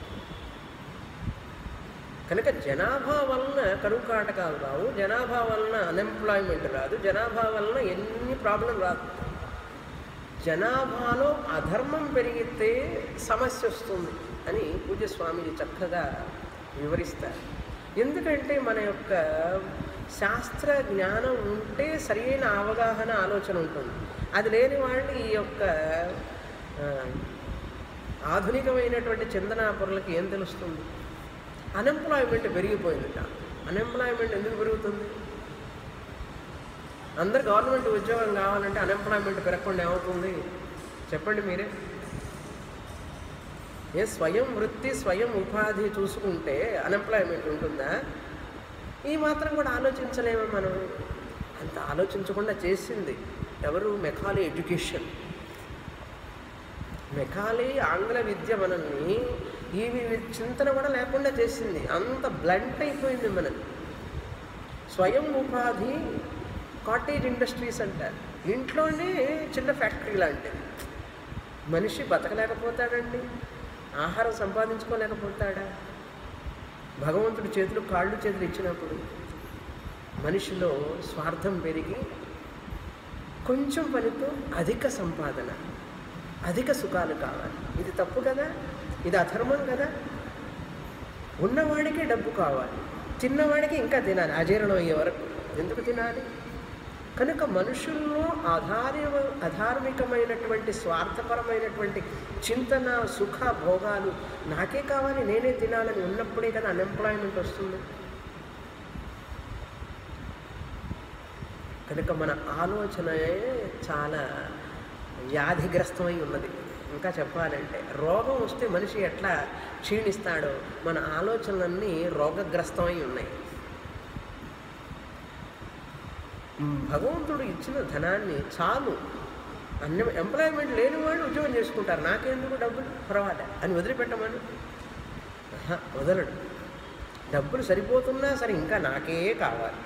A: కనుక జనాభా వలన కరువు కాటకాలు రావు, జనాభా వలన అన్ఎంప్లాయ్మెంట్ రాదు, జనాభా వలన ఎన్ని ప్రాబ్లం రాదు. జనాభాలో అధర్మం పెరిగితే సమస్య వస్తుంది అని పూజ్య స్వామిజీ చక్కగా వివరిస్తారు. ఎందుకంటే మన యొక్క శాస్త్ర జ్ఞానం ఉంటే సరైన అవగాహన, ఆలోచన ఉంటుంది. అది లేని వాళ్ళు ఈ యొక్క ఆధునికమైనటువంటి చందనాపురులకి ఏం తెలుస్తుంది? అన్ఎంప్లాయ్మెంట్ పెరిగిపోయిందిట. అన్ఎంప్లాయ్మెంట్ ఎందుకు పెరుగుతుంది? అందరు గవర్నమెంట్ ఉద్యోగం కావాలంటే అన్ఎంప్లాయ్మెంట్ పెరగకుండా ఏమవుతుంది చెప్పండి మీరే. ఏ స్వయం వృత్తి, స్వయం ఉపాధి చూసుకుంటే అన్ఎంప్లాయ్మెంట్ ఉంటుందా? ఈ మాత్రం కూడా ఆలోచించలేము మనం. అంత ఆలోచించకుండా చేసింది ఎవరు? Macaulay education. మెకాలే ఆంగ్ల విద్య మనల్ని ఈ చింతన కూడా లేకుండా చేసింది. అంత బ్లంట్ అయిపోయింది మనది. స్వయం ఉపాధి, కాటేజ్ ఇండస్ట్రీస్ అంటారు. ఇంట్లోనే చిన్న ఫ్యాక్టరీ లాంటిది. మనిషి బతకలేకపోతాడండి, ఆహారం సంపాదించుకోలేకపోతాడా? భగవంతుడి చేతులు కాళ్ళు చేతులు ఇచ్చినప్పుడు మనిషిలో స్వార్థం పెరిగి కొంచెం పనితో అధిక సంపాదన, అధిక సుఖాలు కావాలి. ఇది తప్పు కదా, ఇది అధర్మం కదా. ఉన్నవాడికి డబ్బు కావాలి, చిన్నవాడికి ఇంకా తినాలి, అజీర్ణం అయ్యే వరకు ఎందుకు తినాలి? కనుక మనుషుల్లో అధార్య అధార్మికమైనటువంటి స్వార్థపరమైనటువంటి చింతన, సుఖ భోగాలు, నాకే కావాలి, నేనే తినాలని ఉన్నప్పుడే కదా అన్ఎంప్లాయ్మెంట్ వస్తుంది. కనుక మన ఆలోచనే చాలా వ్యాధిగ్రస్తమై ఉన్నది. ఇంకా చెప్పాలంటే రోగం వస్తే మనిషి ఎట్లా క్షీణిస్తాడో మన ఆలోచనలన్నీ రోగగ్రస్తమై ఉన్నాయి. భగవంతుడు ఇచ్చిన ధనాన్ని చాలు, అన్ని ఎంప్లాయ్మెంట్ లేని వాళ్ళు ఉద్యోగం చేసుకుంటారు, నాకెందుకు డబ్బులు పర్వాలే అని వదిలిపెట్టమని వదలడు. డబ్బులు సరిపోతున్నా సరే ఇంకా నాకే కావాలి.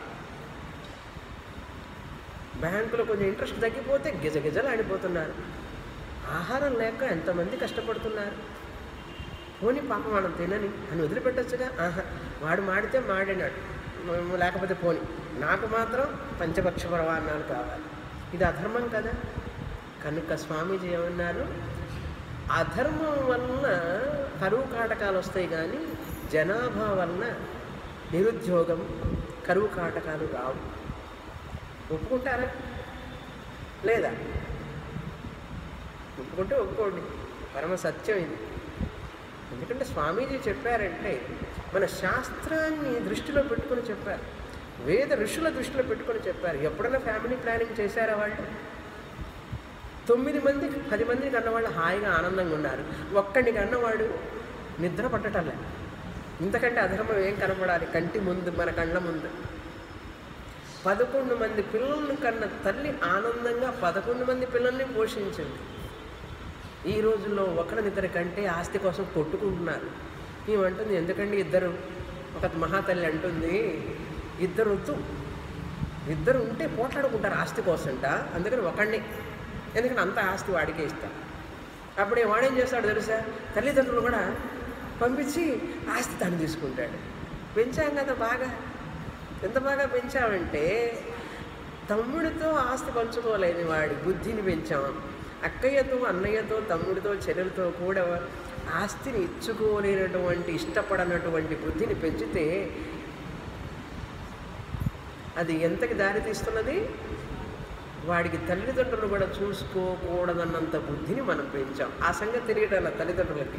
A: బ్యాంకులో కొంచెం ఇంట్రెస్ట్ తగ్గిపోతే గిజగిజలు ఆడిపోతున్నారు. ఆహారం లేక ఎంతమంది కష్టపడుతున్నారు. పోనీ పాపం మనం తినని అని వదిలిపెట్టచ్చుగా. ఆహా, వాడు మాడితే మాడినాడు, లేకపోతే పోని, నాకు మాత్రం పంచపక్ష పరవాన్నాలు కావాలి. ఇది అధర్మం కదా. కనుక స్వామీజీ ఏమన్నారు, అధర్మం వలన కరువు కాటకాలు వస్తాయి కానీ జనాభా వలన నిరుద్యోగం కరువు కాటకాలు రావు. ఒప్పుకుంటారా లేదా? ఒప్పుకుంటే ఒప్పుకోండి, పరమ సత్యం ఇది. ఎందుకంటే స్వామీజీ చెప్పారంటే మన శాస్త్రాన్ని దృష్టిలో పెట్టుకొని చెప్పారు, వేద ఋషుల దృష్టిలో పెట్టుకొని చెప్పారు. ఎప్పుడైనా ఫ్యామిలీ ప్లానింగ్ చేశారా వాళ్ళు? తొమ్మిది మంది పది మందిని కన్నవాళ్ళు హాయిగా ఆనందంగా ఉన్నారు. ఒక్కడిని కన్నవాడు నిద్ర పట్టటంలే. ఇంతకంటే అధర్మం ఏం కనపడాలి కంటి ముందు, మన కళ్ళ ముందు? పదకొండు మంది పిల్లలను కన్న తల్లి ఆనందంగా పదకొండు మంది పిల్లల్ని పోషించింది. ఈ రోజుల్లో ఒకరినిద్దరి కంటే ఆస్తి కోసం కొట్టుకుంటున్నారు. ఏమంటుంది, ఎందుకండి ఇద్దరు, ఒక మహాతల్లి అంటుంది, ఇద్దరు వద్దు, ఇద్దరు ఉంటే పోట్లాడుకుంటారు ఆస్తి కోసంట, అందుకని ఒకడిని, ఎందుకంటే అంత ఆస్తి వాడికే ఇస్తారు. అప్పుడే వాడేం చేస్తాడు తెలుసా, తల్లిదండ్రులు కూడా పంపించి ఆస్తి తను తీసుకుంటాడు. పెంచాం కదా బాగా, ఎంత బాగా పెంచామంటే తమ్ముడితో ఆస్తి పంచుకోలేని వాడి బుద్ధిని పెంచాం. అక్కయ్యతో, అన్నయ్యతో, తమ్ముడితో, చెల్లెలతో కూడా ఆస్తిని ఇచ్చుకోలేనటువంటి, ఇష్టపడనటువంటి బుద్ధిని పెంచితే అది ఎంతకి దారి తీస్తున్నది? వాడికి తల్లిదండ్రులు కూడా చూసుకోకూడదన్నంత బుద్ధిని మనం పెంచాం. ఆ సంగతి తెలియటం తల్లిదండ్రులకి.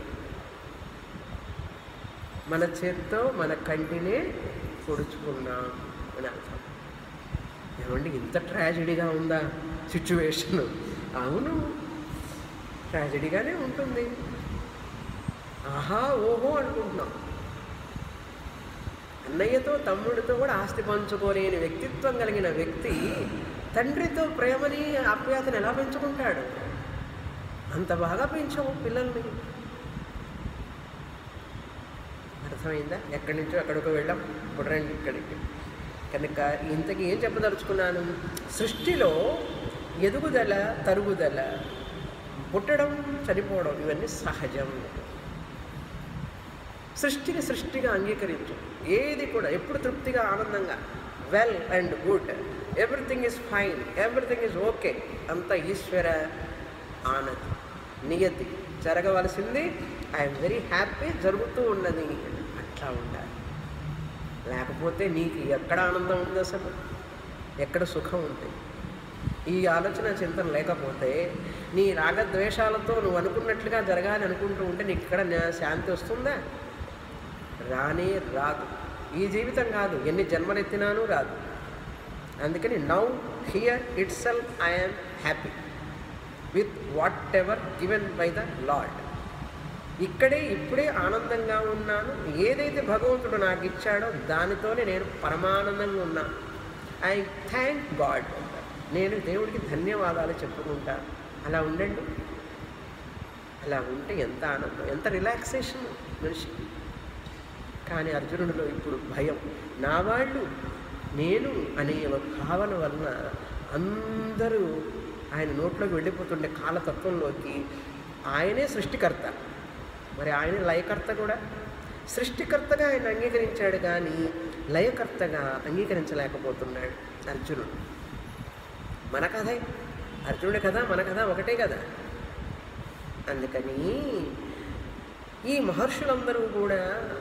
A: మన చేత్తో మన కంటినే పొడుచుకున్నాం అని అర్థం. ఏమండి ఇంత ట్రాజడీగా ఉందా సిచ్యువేషన్? అవును, ట్రాజడీగానే ఉంటుంది. ఆహా ఓహో అనుకుంటున్నాం. అన్నయ్యతో తమ్ముడితో కూడా ఆస్తి పంచుకోలేని వ్యక్తిత్వం కలిగిన వ్యక్తి తండ్రితో ప్రేమని ఆప్యాయతను ఎలా పెంచుకుంటాడు? అంత బాగా పెంచాము పిల్లల్ని. అర్థమైందా? ఎక్కడి నుంచో ఎక్కడికో వెళ్ళాం, ఇప్పుడు రండి ఇక్కడికి. కనుక ఇంతకీ ఏం చెప్పదలుచుకున్నాను, సృష్టిలో ఎదుగుదల, తరుగుదల, పుట్టడం, చనిపోవడం ఇవన్నీ సహజం. సృష్టిని సృష్టిగా అంగీకరించు. ఏది కూడా ఎప్పుడు తృప్తిగా, ఆనందంగా, well and good, everything is fine, everything is okay, అంత ఈశ్వర ఆనతి, నియతి, జరగవలసింది, ఐఎమ్ వెరీ హ్యాపీ, జరుగుతూ ఉన్నది, అట్లా ఉండాలి. లేకపోతే నీకు ఎక్కడ ఆనందం ఉంది, అసలు ఎక్కడ సుఖం ఉంటుంది? ఈ ఆలోచన చింతన లేకపోతే నీ రాగద్వేషాలతో నువ్వు అనుకున్నట్లుగా జరగాలి అనుకుంటూ ఉంటే నీకు ఇక్కడ శాంతి వస్తుందా? రానే రాదు. ఈ జీవితం కాదు, ఎన్ని జన్మలెత్తినాను రాదు. అందుకని now here itself I'm happy with whatever given by the Lord. ఇక్కడే ఇప్పుడే ఆనందంగా ఉన్నాను. ఏదైతే భగవంతుడు నాకు ఇచ్చాడో దానితోనే నేను పరమానందంగా ఉన్నాను. I thank God. నేను దేవుడికి ధన్యవాదాలు చెప్పుకుంటాను. అలా ఉండండి. అలా ఉంటే ఎంత ఆనందం, ఎంత రిలాక్సేషన్ మనిషికి. కానీ అర్జునుడిలో ఇప్పుడు భయం. నా వాళ్ళు, నేను అనే భావన వలన అందరూ ఆయన నోట్లోకి వెళ్ళిపోతుండే కాలతత్వంలోకి. ఆయనే సృష్టికర్త, మరి ఆయన లయకర్త కూడా. సృష్టికర్తగా ఆయన అంగీకరించాడు కానీ లయకర్తగా అంగీకరించలేకపోతున్నాడు అర్జునుడు. మన కథ, అర్జునుడి కథ మన కథ ఒకటే కదా. అందుకని ఈ మహర్షులందరూ కూడా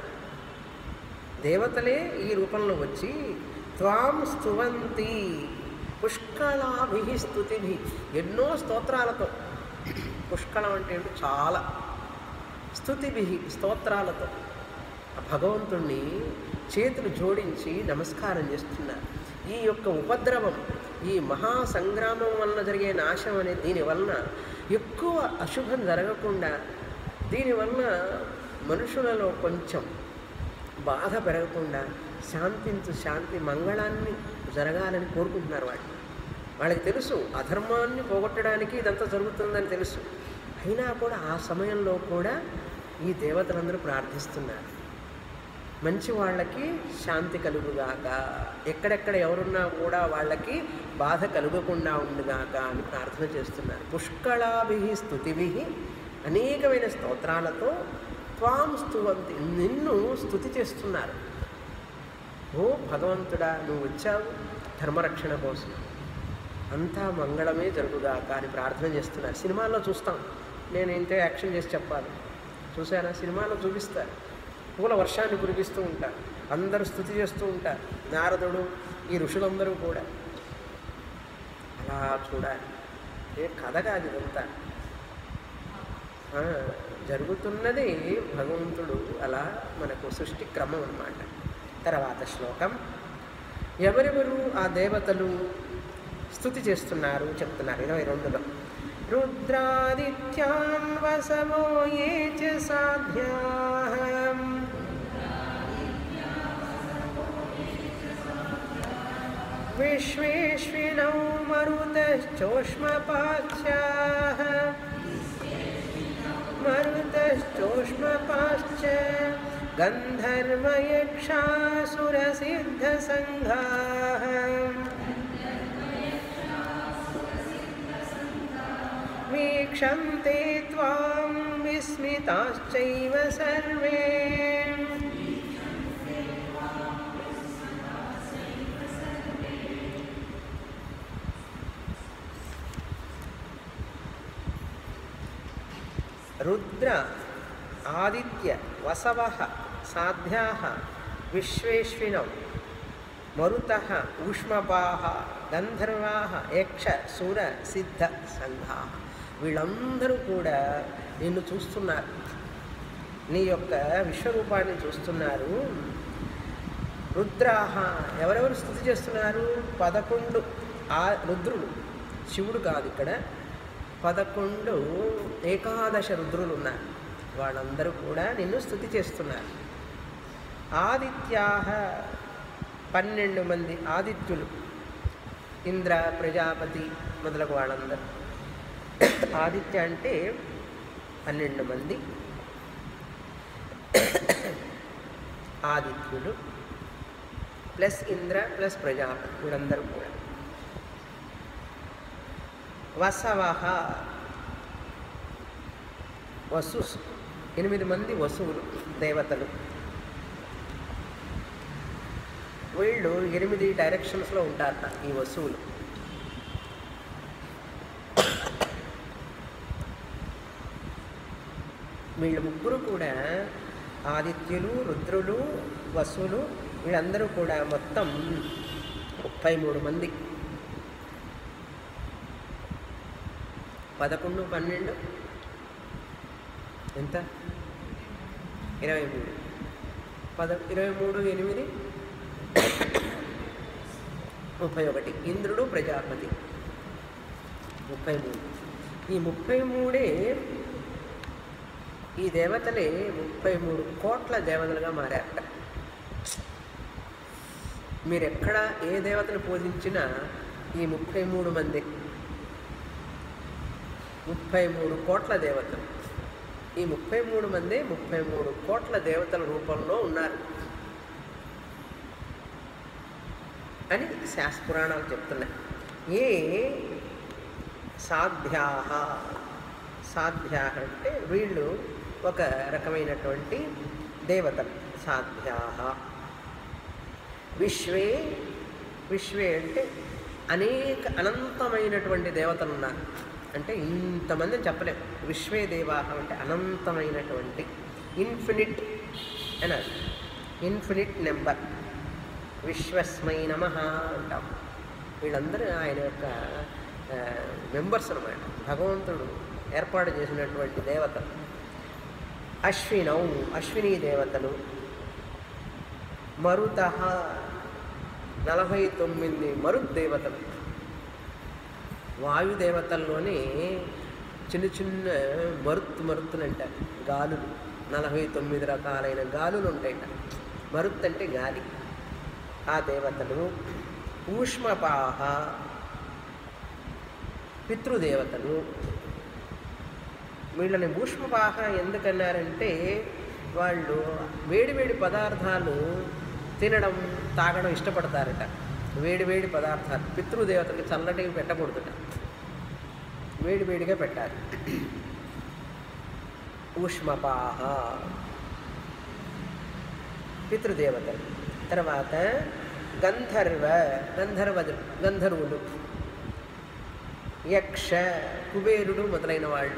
A: దేవతలే ఈ రూపంలో వచ్చి త్వాం స్తువంతి పుష్కళాభి స్తుతిభి, ఎన్నో స్తోత్రాలతో, పుష్కళం అంటే చాలా, స్తుతిభి స్తోత్రాలతో భగవంతుణ్ణి చేతులు జోడించి నమస్కారం చేస్తున్నారు. ఈ యొక్క ఉపద్రవం, ఈ మహాసంగ్రామం వలన జరిగే నాశం అనే దీనివలన ఎక్కువ అశుభం జరగకుండా, దీనివలన మనుషులలో కొంచెం బాధ పెరగకుండా శాంతించు, శాంతి మంగళాన్ని జరగాలని కోరుకుంటున్నారు వాళ్ళు. వాళ్ళకి తెలుసు అధర్మాన్ని పోగొట్టడానికి ఇదంతా జరుగుతుందని తెలుసు. అయినా కూడా ఆ సమయంలో కూడా ఈ దేవతలందరూ ప్రార్థిస్తున్నారు. మంచి వాళ్ళకి శాంతి కలుగుగాక, ఎక్కడెక్కడ ఎవరున్నా కూడా వాళ్ళకి బాధ కలుగకుండా ఉండుగాక అని ప్రార్థన చేస్తున్నారు. పుష్కళాభి స్తుతిభి, అనేకమైన స్తోత్రాలతో త్వాం స్తువంతి, నిన్ను స్తుతి చేస్తున్నారు. ఓ భగవంతుడా, నువ్వు వచ్చావు ధర్మరక్షణ కోసం, అంతా మంగళమే జరుగుగాక అని ప్రార్థన చేస్తున్నారు. సినిమాల్లో చూస్తాం, నేను ఇంతే యాక్షన్ చేసి చెప్పాలి, చూసారా? సినిమాలో చూపిస్తారు, పూల వర్షాన్ని కురిపిస్తూ ఉంటారు, అందరూ స్తుతి చేస్తూ ఉంటారు, నారదుడు ఈ ఋషులందరూ కూడా. అలా చూడాలి, ఏ కథ కాదు ఇదంతా, జరుగుతున్నది భగవంతుడు అలా మనకు సృష్టి క్రమం అన్నమాట. తర్వాత శ్లోకం, ఎవరెవరు ఆ దేవతలు స్తుతి చేస్తున్నారు చెప్తున్నారు ఇరవై రెండులో. రుద్రాదిత్యాన్ వసవో ఏ చ సాధ్యాః విశ్వేశ్వినౌ మరుతశ్చోష్మపాచ్యాః మరుతశ్చోష్మపాశ్చ గంధర్వయక్షాసురసిద్ధసంఘాః వీక్షంతే త్వాం విస్మితాశ్చైవ సర్వే రుద్ర ఆదిత్య వసవః సాధ్యాః విశ్వేశ్వినౌ మరుతః ఊష్మపాః గంధర్వాః యక్ష సుర సిద్ధ సంఘాః, వీళ్ళందరూ కూడా నిన్ను చూస్తున్నారు, నీ యొక్క విశ్వరూపాన్ని చూస్తున్నారు. రుద్రాహ, ఎవరెవరు స్తుతి చేస్తున్నారు? పదకొండు ఆ రుద్రులు, శివుడు కాదు ఇక్కడ, పదకొండు ఏకాదశ రుద్రులు ఉన్నారు, వాళ్ళందరూ కూడా నిన్ను స్తుతి చేస్తున్నారు. ఆదిత్యాహ, పన్నెండు మంది ఆదిత్యులు, ఇంద్ర ప్రజాపతి మొదలగు వాళ్ళందరూ. ఆదిత్య అంటే పన్నెండు మంది ఆదిత్యులు ప్లస్ ఇంద్ర ప్లస్ ప్రజాపతి, వీళ్ళందరూ కూడా. వసవః, వసు, ఎనిమిది మంది వసువులు దేవతలు, వీళ్ళు ఎనిమిది డైరెక్షన్స్లో ఉంటారట ఈ వసువులు. వీళ్ళు ముగ్గురు కూడా ఆదిత్యులు, రుద్రులు, వసువులు, వీళ్ళందరూ కూడా మొత్తం ముప్పై మూడు మంది. పదకొండు పన్నెండు ఎంత? ఇరవై మూడు. పద ఇరవై మూడు ఎనిమిది ముప్పై ఒకటి. ఇంద్రుడు ప్రజాపతి ముప్పై మూడు. ఈ ముప్పై మూడే ఈ దేవతలే ముప్పై మూడు కోట్ల దేవతలుగా మారారట. మీరు ఎక్కడ ఏ దేవతను పూజించినా ఈ ముప్పై మూడు మంది, ముప్పై మూడు కోట్ల దేవతలు, ఈ ముప్పై మూడు మంది ముప్పై మూడు కోట్ల దేవతల రూపంలో ఉన్నారు అని శాస్త్రపురాణాలు చెప్తున్నాయి. ఏ సాధ్యాహ, సాధ్యాహ అంటే వీళ్ళు ఒక రకమైనటువంటి దేవతలు. సాధ్యాహ విశ్వే, విశ్వే అంటే అనేక అనంతమైనటువంటి దేవతలు ఉన్నారు. అంటే ఇంతమంది చెప్పలేం. విశ్వే దేవాహ అంటే అనంతమైనటువంటి, ఇన్ఫినిట్ అని, ఇన్ఫినిట్ నెంబర్. విశ్వస్మై నమః అంటాం. వీళ్ళందరూ ఆయన యొక్క మెంబర్స్ అన్నమాట, భగవంతుడు ఏర్పాటు చేసినటువంటి దేవతలు. అశ్వినౌ, అశ్విని దేవతలు. మరుతః, నలభై తొమ్మిది మరుద్దేవతలు. వాయుదేవతల్లోనే చిన్న చిన్న మరుత్ మరుత్తులు అంటారు, గాలులు. నలభై తొమ్మిది రకాలైన గాలులు ఉంటాయట. మరుత్ అంటే గాలి. ఆ దేవతలు. ఊష్మపాహ పితృదేవతలు. వీళ్ళని ఊష్మపాహ ఎందుకన్నారంటే వాళ్ళు వేడి వేడి పదార్థాలు తినడం తాగడం ఇష్టపడతారట. వేడి వేడి పదార్థాలు పితృదేవతలకి చల్లటివి పెట్టకూడదుట, వేడి వేడిగా పెట్టాలి. ఊష్మపాహ పితృదేవతలు. తర్వాత గంధర్వ గంధర్వ గంధర్వులు, యక్ష కుబేరుడు మొదలైన వాళ్ళు,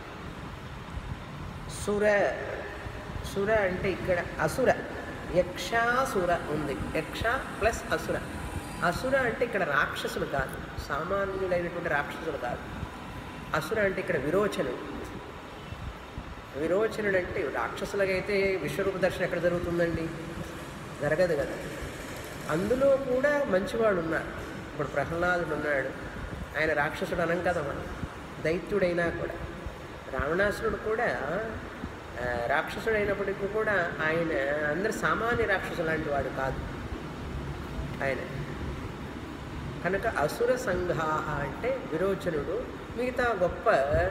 A: సుర సుర అంటే ఇక్కడ అసుర, యక్షాసుర ఉంది, యక్ష ప్లస్ అసుర. అసుర అంటే ఇక్కడ రాక్షసులు కాదు, సామాన్యులైనటువంటి రాక్షసులు కాదు. అసుర అంటే ఇక్కడ విరోచనుడు. విరోచనుడు అంటే రాక్షసులకైతే విశ్వరూప దర్శనం ఎక్కడ జరుగుతుందండి? జరగదు కదా. అందులో కూడా మంచివాడు ఉన్నాడు. ఇప్పుడు ప్రహ్లాదుడు ఉన్నాడు, ఆయన రాక్షసుడు అనం కదా మనం, దైత్యుడైనా కూడా. రావణాసురుడు కూడా రాక్షసుడైనప్పటికీ కూడా ఆయన అందరు సామాన్య రాక్షసు లాంటి వాడు కాదు ఆయన. కనుక అసుర సంఘాహ అంటే విరోచనుడు, మిగతా గొప్ప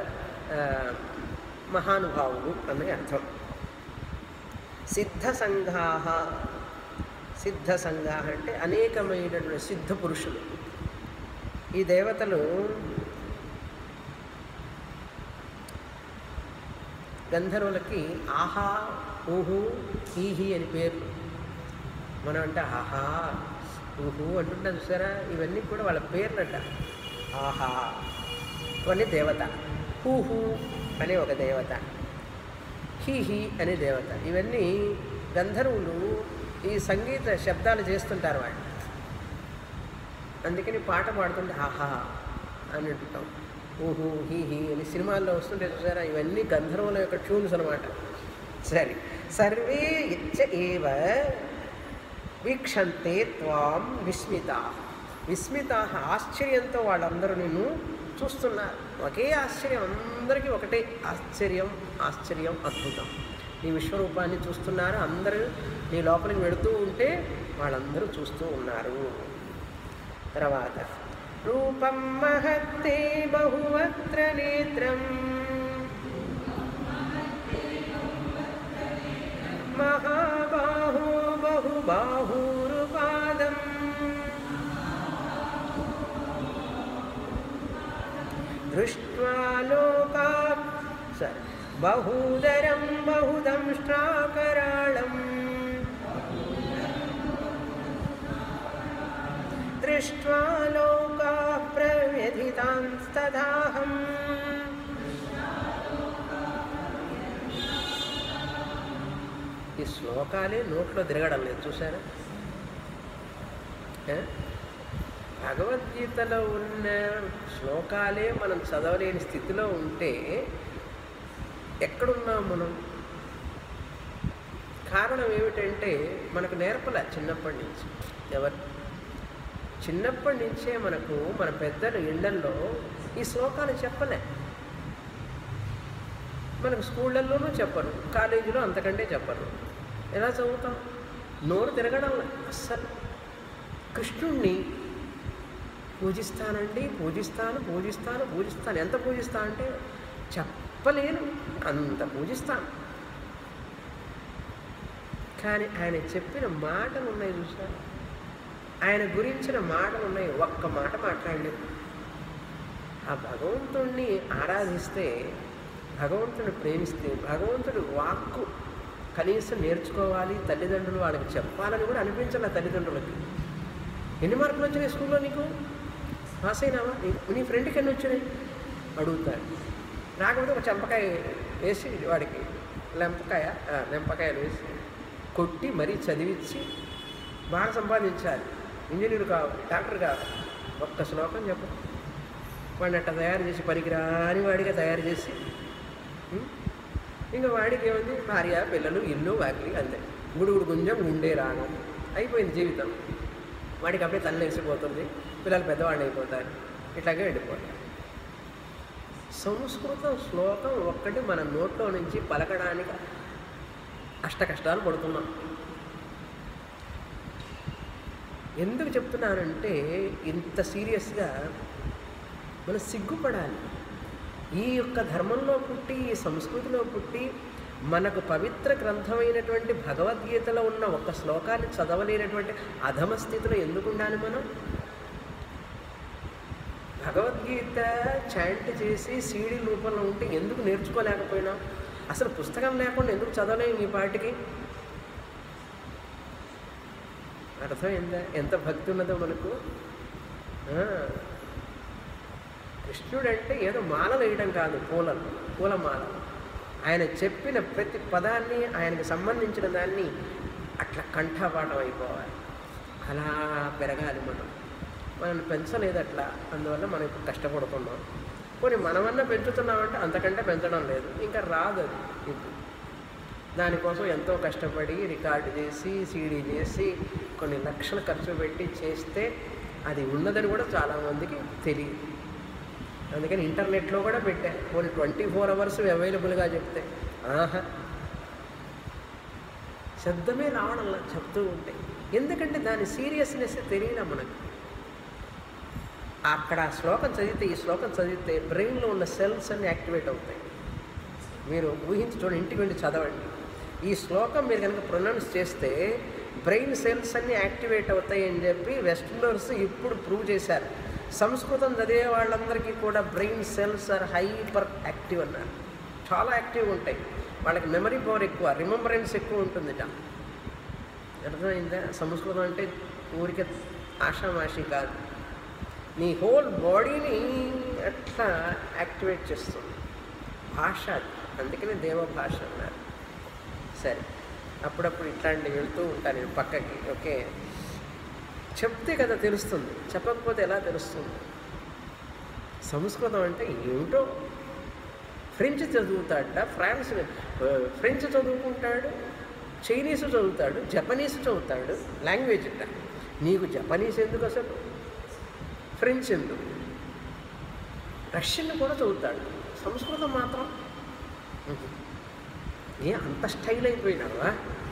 A: మహానుభావుడు అని అర్థం. సిద్ధ సంఘాహ, సిద్ధ సంఘాహ అంటే అనేకమైనటువంటి సిద్ధ పురుషులు. ఈ దేవతలు గంధర్వులకి ఆహా, ఊహు, హీహి అని పేర్లు. మనం అంటే ఆహా ఊహు అంటుంటాం చూసారా, ఇవన్నీ కూడా వాళ్ళ పేర్లట. ఆహా ఇవన్నీ దేవత, హూహు అనే ఒక దేవత, హీహి అనే దేవత. ఇవన్నీ గంధర్వులు ఈ సంగీత శబ్దాలు చేస్తుంటారు వాళ్ళు. అందుకని పాట పాడుతుంటే ఆహా అని అంటుంటాం, ఊహు హీహి అని సినిమాల్లో వస్తుంటే చూసారా, ఇవన్నీ గంధర్వుల యొక్క ట్యూన్స్ అనమాట. సరే, సర్వే ఇచ్చ ఏవ వీక్షంతే త్వాం విస్మిత. విస్మిత ఆశ్చర్యంతో వాళ్ళందరూ నిన్ను చూస్తున్నారు. ఒకే ఆశ్చర్యం, అందరికీ ఒకటే ఆశ్చర్యం, ఆశ్చర్యం, అద్భుతం. నీ విశ్వరూపాన్ని చూస్తున్నారు అందరూ. నీ లోపలికి వెళుతూ ఉంటే వాళ్ళందరూ చూస్తూ ఉన్నారు. తర్వాత రూపం మహత్తే బహువత్ర నేత్రం మహాబాహో బహుబాహూరుపాదం దృష్ట్వా లోకా బహూదరం బహుదంష్ట్రాకరాళం దృష్ట్వా లోకాః ప్రవ్యథితాంస్తదాహం. ఈ శ్లోకాలే నోట్లో తిరగడం లేదు చూసారా. భగవద్గీతలో ఉన్న శ్లోకాలే మనం చదవలేని స్థితిలో ఉంటే ఎక్కడున్నాం మనం? కారణం ఏమిటంటే మనకు నేర్పలే చిన్నప్పటి నుంచి. ఎవరు చిన్నప్పటి నుంచే మనకు మన పెద్దలు ఇళ్లల్లో ఈ శ్లోకాలు చెప్పలే. మనకు స్కూళ్ళల్లోనూ చెప్పరు, కాలేజీలో అంతకంటే చెప్పరు. ఎలా చదువుతాం? నోరు తిరగడం అస్సలు. కృష్ణుణ్ణి పూజిస్తానండి, పూజిస్తాను పూజిస్తాను పూజిస్తాను ఎంత పూజిస్తా అంటే చెప్పలేను, అంత పూజిస్తాను. కానీ ఆయన చెప్పిన మాటలు ఉన్నాయి చూసారు, ఆయన గురించిన మాటలు ఉన్నాయి. ఒక్క మాట మాట్లాడలేదు. ఆ భగవంతుణ్ణి ఆరాధిస్తే, భగవంతుని ప్రేమిస్తే, భగవంతుడి వాక్కు కనీసం నేర్చుకోవాలి, తల్లిదండ్రులు వాళ్ళకి చెప్పాలని కూడా అనిపించాలి. తల్లిదండ్రులకి ఎన్ని మార్కులు వచ్చినాయి స్కూల్లో, నీకు పాస్ అయినావా, నీ ఫ్రెండ్కి ఎన్ని వచ్చినాయి అడుగుతాడు. రాకపోతే ఒక చెంపకాయ వేసి వాడికి లెంపకాయ లెంపకాయలు వేసి కొట్టి మరీ చదివించి బాగా సంపాదించాలి. ఇంజనీర్ కావాలి, డాక్టర్ కావాలి. ఒక్క శ్లోకం చెప్పు, వాడిని అట్లా తయారు చేసి పనికిరాని వాడిగా తయారు చేసి ఇంకా వాడికి ఏముంది, భార్య పిల్లలు ఇల్లు వాకిలి అంతే, గుడుగుడు గుంజం గుండే రాను అయిపోయింది జీవితం. వాడికి అప్పుడే తల్లి వేసిపోతుంది, పిల్లలు పెద్దవాళ్ళు అయిపోతారు, ఇట్లాగే వెళ్ళిపోతారు. సంస్కృతం శ్లోకం ఒక్కటి మన నోట్లో నుంచి పలకడానికి అష్ట కష్టాలు పడుతున్నాం. ఎందుకు చెప్తున్నానంటే ఇంత సీరియస్గా మనం సిగ్గుపడాలి. ఈ యొక్క ధర్మంలో పుట్టి, ఈ సంస్కృతిలో పుట్టి మనకు పవిత్ర గ్రంథమైనటువంటి భగవద్గీతలో ఉన్న ఒక్క శ్లోకాన్ని చదవలేనటువంటి అధమ స్థితిలో ఎందుకు ఉండాలి మనం? భగవద్గీత చాంట్ చేసి సీడీ రూపంలో ఉంటే ఎందుకు నేర్చుకోలేకపోయినా? అసలు పుస్తకం లేకుండా ఎందుకు చదవలేము ఈ పాటికి? అర్థమైందా ఎంత భక్తి ఉన్నదో మనకు? కృష్ణుడు అంటే ఏదో మాలలు వేయడం కాదు, పూలలు పూలమాల. ఆయన చెప్పిన ప్రతి పదాన్ని, ఆయనకు సంబంధించిన దాన్ని అట్లా కంఠపాఠం అయిపోవాలి. అలా పెరగాలి మనం. మనం పెంచలేదు అట్లా, అందువల్ల మనం ఇప్పుడు కష్టపడుతున్నాం. కొన్ని మనమన్నా పెంచుతున్నామంటే అంతకంటే పెంచడం లేదు, ఇంకా రాదు అది. ఇప్పుడు దానికోసం ఎంతో కష్టపడి రికార్డు చేసి సీడీ చేసి కొన్ని లక్షలు ఖర్చు పెట్టి చేస్తే అది ఉన్నదని కూడా చాలామందికి తెలియదు. అందుకని ఇంటర్నెట్లో కూడా పెట్టారు, కొన్ని ట్వంటీ ఫోర్ అవర్స్ అవైలబుల్గా చెప్తే ఆహా శబ్దమే రావడంలా చెప్తూ ఉంటే. ఎందుకంటే దాని సీరియస్నెస్ తెలియలే మనకు. అక్కడ ఆ శ్లోకం చదివితే ఈ శ్లోకం చదివితే బ్రెయిన్లో ఉన్న సెల్స్ అన్నీ యాక్టివేట్ అవుతాయి. మీరు ఊహించి చూడండి, ఇంటికి వెళ్ళి చదవండి. ఈ శ్లోకం మీరు కనుక ప్రొనౌన్స్ చేస్తే బ్రెయిన్ సెల్స్ అన్నీ యాక్టివేట్ అవుతాయి అని చెప్పి వెస్టర్నర్స్ ఇప్పుడు ప్రూవ్ చేశారు. సంస్కృతం చదివే వాళ్ళందరికీ కూడా brain cells are hyper active అన్నారు. చాలా యాక్టివ్గా ఉంటాయి. వాళ్ళకి మెమరీ పవర్ ఎక్కువ, రిమెంబరెన్స్ ఎక్కువ ఉంటుందిట. అర్థమైందా? సంస్కృతం అంటే ఊరికే ఆషామాషి కాదు, నీ హోల్ బాడీని అట్లా యాక్టివేట్ చేస్తుంది భాష. అందుకనే దేవ భాష అన్నారు. సరే, అప్పుడప్పుడు ఇట్లాంటివి వెళ్తూ ఉంటాను నేను పక్కకి. ఓకే, చెప్తే కదా తెలుస్తుంది, చెప్పకపోతే ఎలా తెలుస్తుంది? సంస్కృతం అంటే ఏమిటో. ఫ్రెంచ్ చదువుతాడ, ఫ్రాన్స్ ఫ్రెంచ్ చదువుకుంటాడు, చైనీస్ చదువుతాడు, జపనీస్ చదువుతాడు. లాంగ్వేజ్ అంట. నీకు జపనీస్ ఎందుకు అసలు? ఫ్రెంచ్ ఎందుకు? రష్యన్ కూడా చదువుతాడు, సంస్కృతం మాత్రం ఏ అంత స్టైల్ అయిపోయినావా?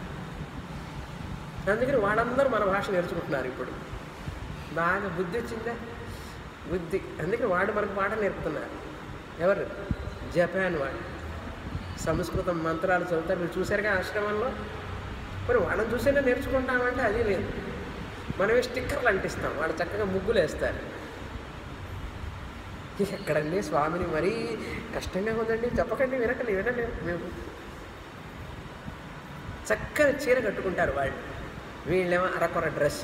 A: అందుకని వాళ్ళందరూ మన భాష నేర్చుకుంటున్నారు ఇప్పుడు. బాగా బుద్ధి వచ్చిందా? బుద్ధి. అందుకని వాడు మనకు పాట నేర్పుతున్నారు. ఎవరు? జపాన్ వాడు సంస్కృతం మంత్రాలు చదువుతారు. మీరు చూసారుగా ఆశ్రమంలో. మరి వాళ్ళని చూసేనే నేర్చుకుంటామంటే అది లేదు. మనమే స్టిక్కర్లు అంటిస్తాం, వాళ్ళు చక్కగా ముగ్గులు వేస్తారు. ఎక్కడండి స్వామిని మరీ కష్టంగా ఉందండి, చెప్పకండి, వినకండి, వినలేము మేము. చక్కని చీర కట్టుకుంటారు వాళ్ళు, వీళ్ళేమో అరకొర డ్రెస్,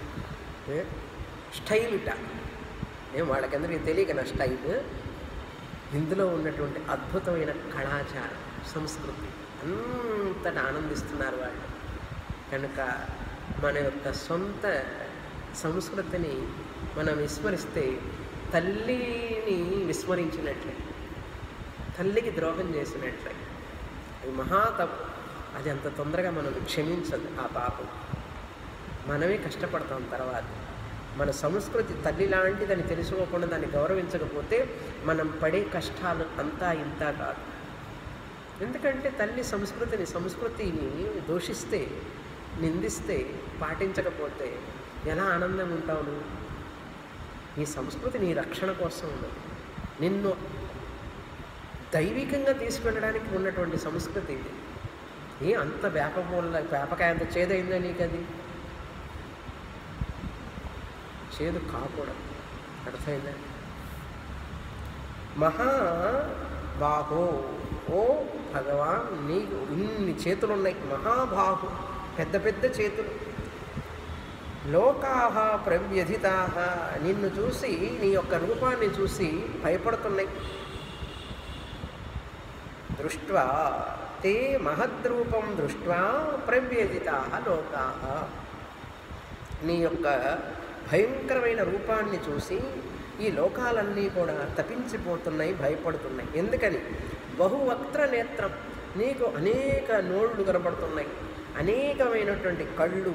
A: స్టైల్ ఇట. ఏం వాళ్ళకందరికీ తెలియక నా స్టైల్. ఇందులో ఉన్నటువంటి అద్భుతమైన కళాచారం, సంస్కృతి అంతటా ఆనందిస్తున్నారు వాళ్ళు. కనుక మన యొక్క సొంత సంస్కృతిని మనం విస్మరిస్తే తల్లిని విస్మరించినట్లే, తల్లికి ద్రోహం చేసినట్లే. అది మహా తప్పు. అది అంత తొందరగా మనం క్షమించదు ఆ పాపం. మనమే కష్టపడతాం తర్వాత. మన సంస్కృతి తల్లి లాంటిదని తెలుసుకోకుండా దాన్ని గౌరవించకపోతే మనం పడే కష్టాలు అంతా ఇంతా కాదు. ఎందుకంటే తల్లి సంస్కృతిని సంస్కృతిని దూషిస్తే, నిందిస్తే, పాటించకపోతే ఎలా ఆనందం ఉంటావు నువ్వు? నీ సంస్కృతి నీ రక్షణ కోసం ఉన్నది. నిన్ను దైవికంగా తీసుకెళ్ళడానికి ఉన్నటువంటి సంస్కృతి ఇది. ఏ అంత వేపపూల వేపకాయ అంత చేదైందా నీకు? అది చేదు కాకూడదు. అర్థమైందా? మహాబాహో, ఓ భగవాన్, నీకు ఇన్ని చేతులు ఉన్నాయి. మహాబాహు, పెద్ద పెద్ద చేతులు. లోకాహ ప్రవ్యధితాహ, నిన్ను చూసి, నీ యొక్క రూపాన్ని చూసి భయపడుతున్నాయి. దృష్ట్వా తే మహద్రూపం దృష్ట్వా ప్రవ్యధితాహ లోకాహ, నీ యొక్క భయంకరమైన రూపాన్ని చూసి ఈ లోకాలన్నీ కూడా తపించిపోతున్నాయి, భయపడుతున్నాయి. ఎందుకని? బహువక్త్ర నేత్రం, నీకు అనేక నోళ్ళు కనపడుతున్నాయి, అనేకమైనటువంటి కళ్ళు.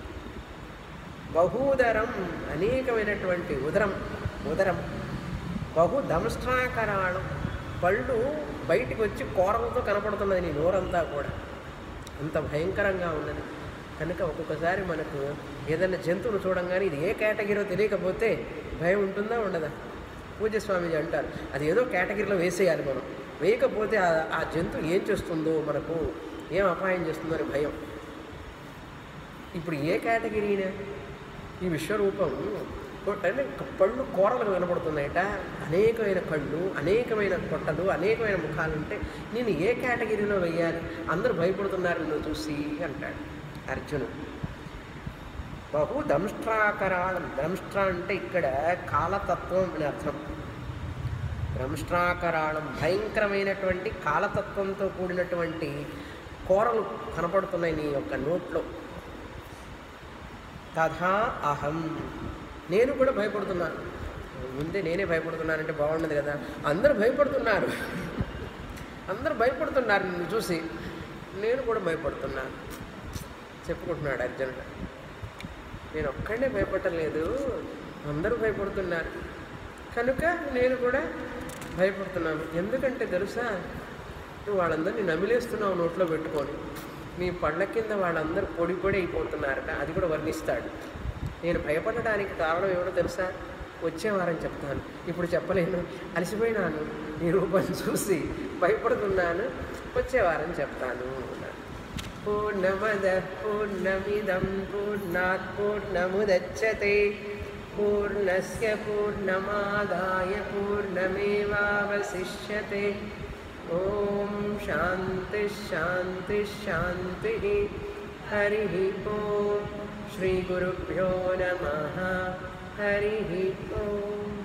A: బహూదరం, అనేకమైనటువంటి ఉదరం ఉదరం బహు దంష్ట్రాకరాళం, పళ్ళు బయటికి వచ్చి కూరలతో కనపడుతున్నది నీ నోరంతా కూడా. అంత భయంకరంగా ఉన్నది. కనుక ఒక్కొక్కసారి మనకు ఏదైనా జంతువును చూడంగానే ఇది ఏ కేటగిరీలో తెలియకపోతే భయం ఉంటుందా ఉండదా? పూజ్య స్వామీజీ అంటారు అది ఏదో కేటగిరీలో వేసేయాలి మనం, వేయకపోతే ఆ జంతువు ఏం చేస్తుందో, మనకు ఏం అపాయం చేస్తుందో అని భయం. ఇప్పుడు ఏ కేటగిరీనే ఈ విశ్వరూపం అంటే పళ్ళు కూరలు కనపడుతున్నాయట, అనేకమైన కళ్ళు, అనేకమైన పొట్టలు, అనేకమైన ముఖాలు ఉంటే నేను ఏ కేటగిరీలో వెయ్యాలి, అందరూ భయపడుతున్నారు నిన్ను చూసి అంటాడు అర్జునుడు. బహు దంష్ట్రాకరాళం, దంష్ట్ర అంటే ఇక్కడ కాలతత్వం అని అర్థం. దంష్ట్రాకరాళం భయంకరమైనటువంటి కాలతత్వంతో కూడినటువంటి కూరలు కనపడుతున్నాయి నీ యొక్క నోట్లో. తథా అహం, నేను కూడా భయపడుతున్నాను. ముందే నేనే భయపడుతున్నానంటే బాగుండదు కదా, అందరూ భయపడుతున్నారు, అందరూ భయపడుతున్నారు నిన్ను చూసి, నేను కూడా భయపడుతున్నాను చెప్పుకుంటున్నాడు అర్జునుడు. నేను ఒక్కడే భయపడలేదు, అందరూ భయపడుతున్నారు కనుక నేను కూడా భయపడుతున్నాను. ఎందుకంటే తెలుసా, నువ్వు వాళ్ళందరినీ నమిలేస్తున్నావు నోట్లో పెట్టుకొని, నీ పళ్ళ కింద వాళ్ళందరూ పొడి పొడి అయిపోతున్నారట, అది కూడా వర్ణిస్తాడు. నేను భయపడడానికి కారణం ఏమిటో తెలుసా, వచ్చే వారం చెప్తాను, ఇప్పుడు చెప్పలేను, అలసిపోయినాను నీ రూపం చూసి భయపడుతున్నాను, వచ్చే వారం చెప్తాను. పూర్ణమద పూర్ణమిదం పూర్ణాత్ పూర్ణముదచ్యతే పూర్ణస్య పూర్ణమాదాయ పూర్ణమేవావశిష్యతే. ఓం శాంతి శాంతి శాంతి. హరి ఓం. శ్రీ గురుభ్యో నమః. హరి ఓం.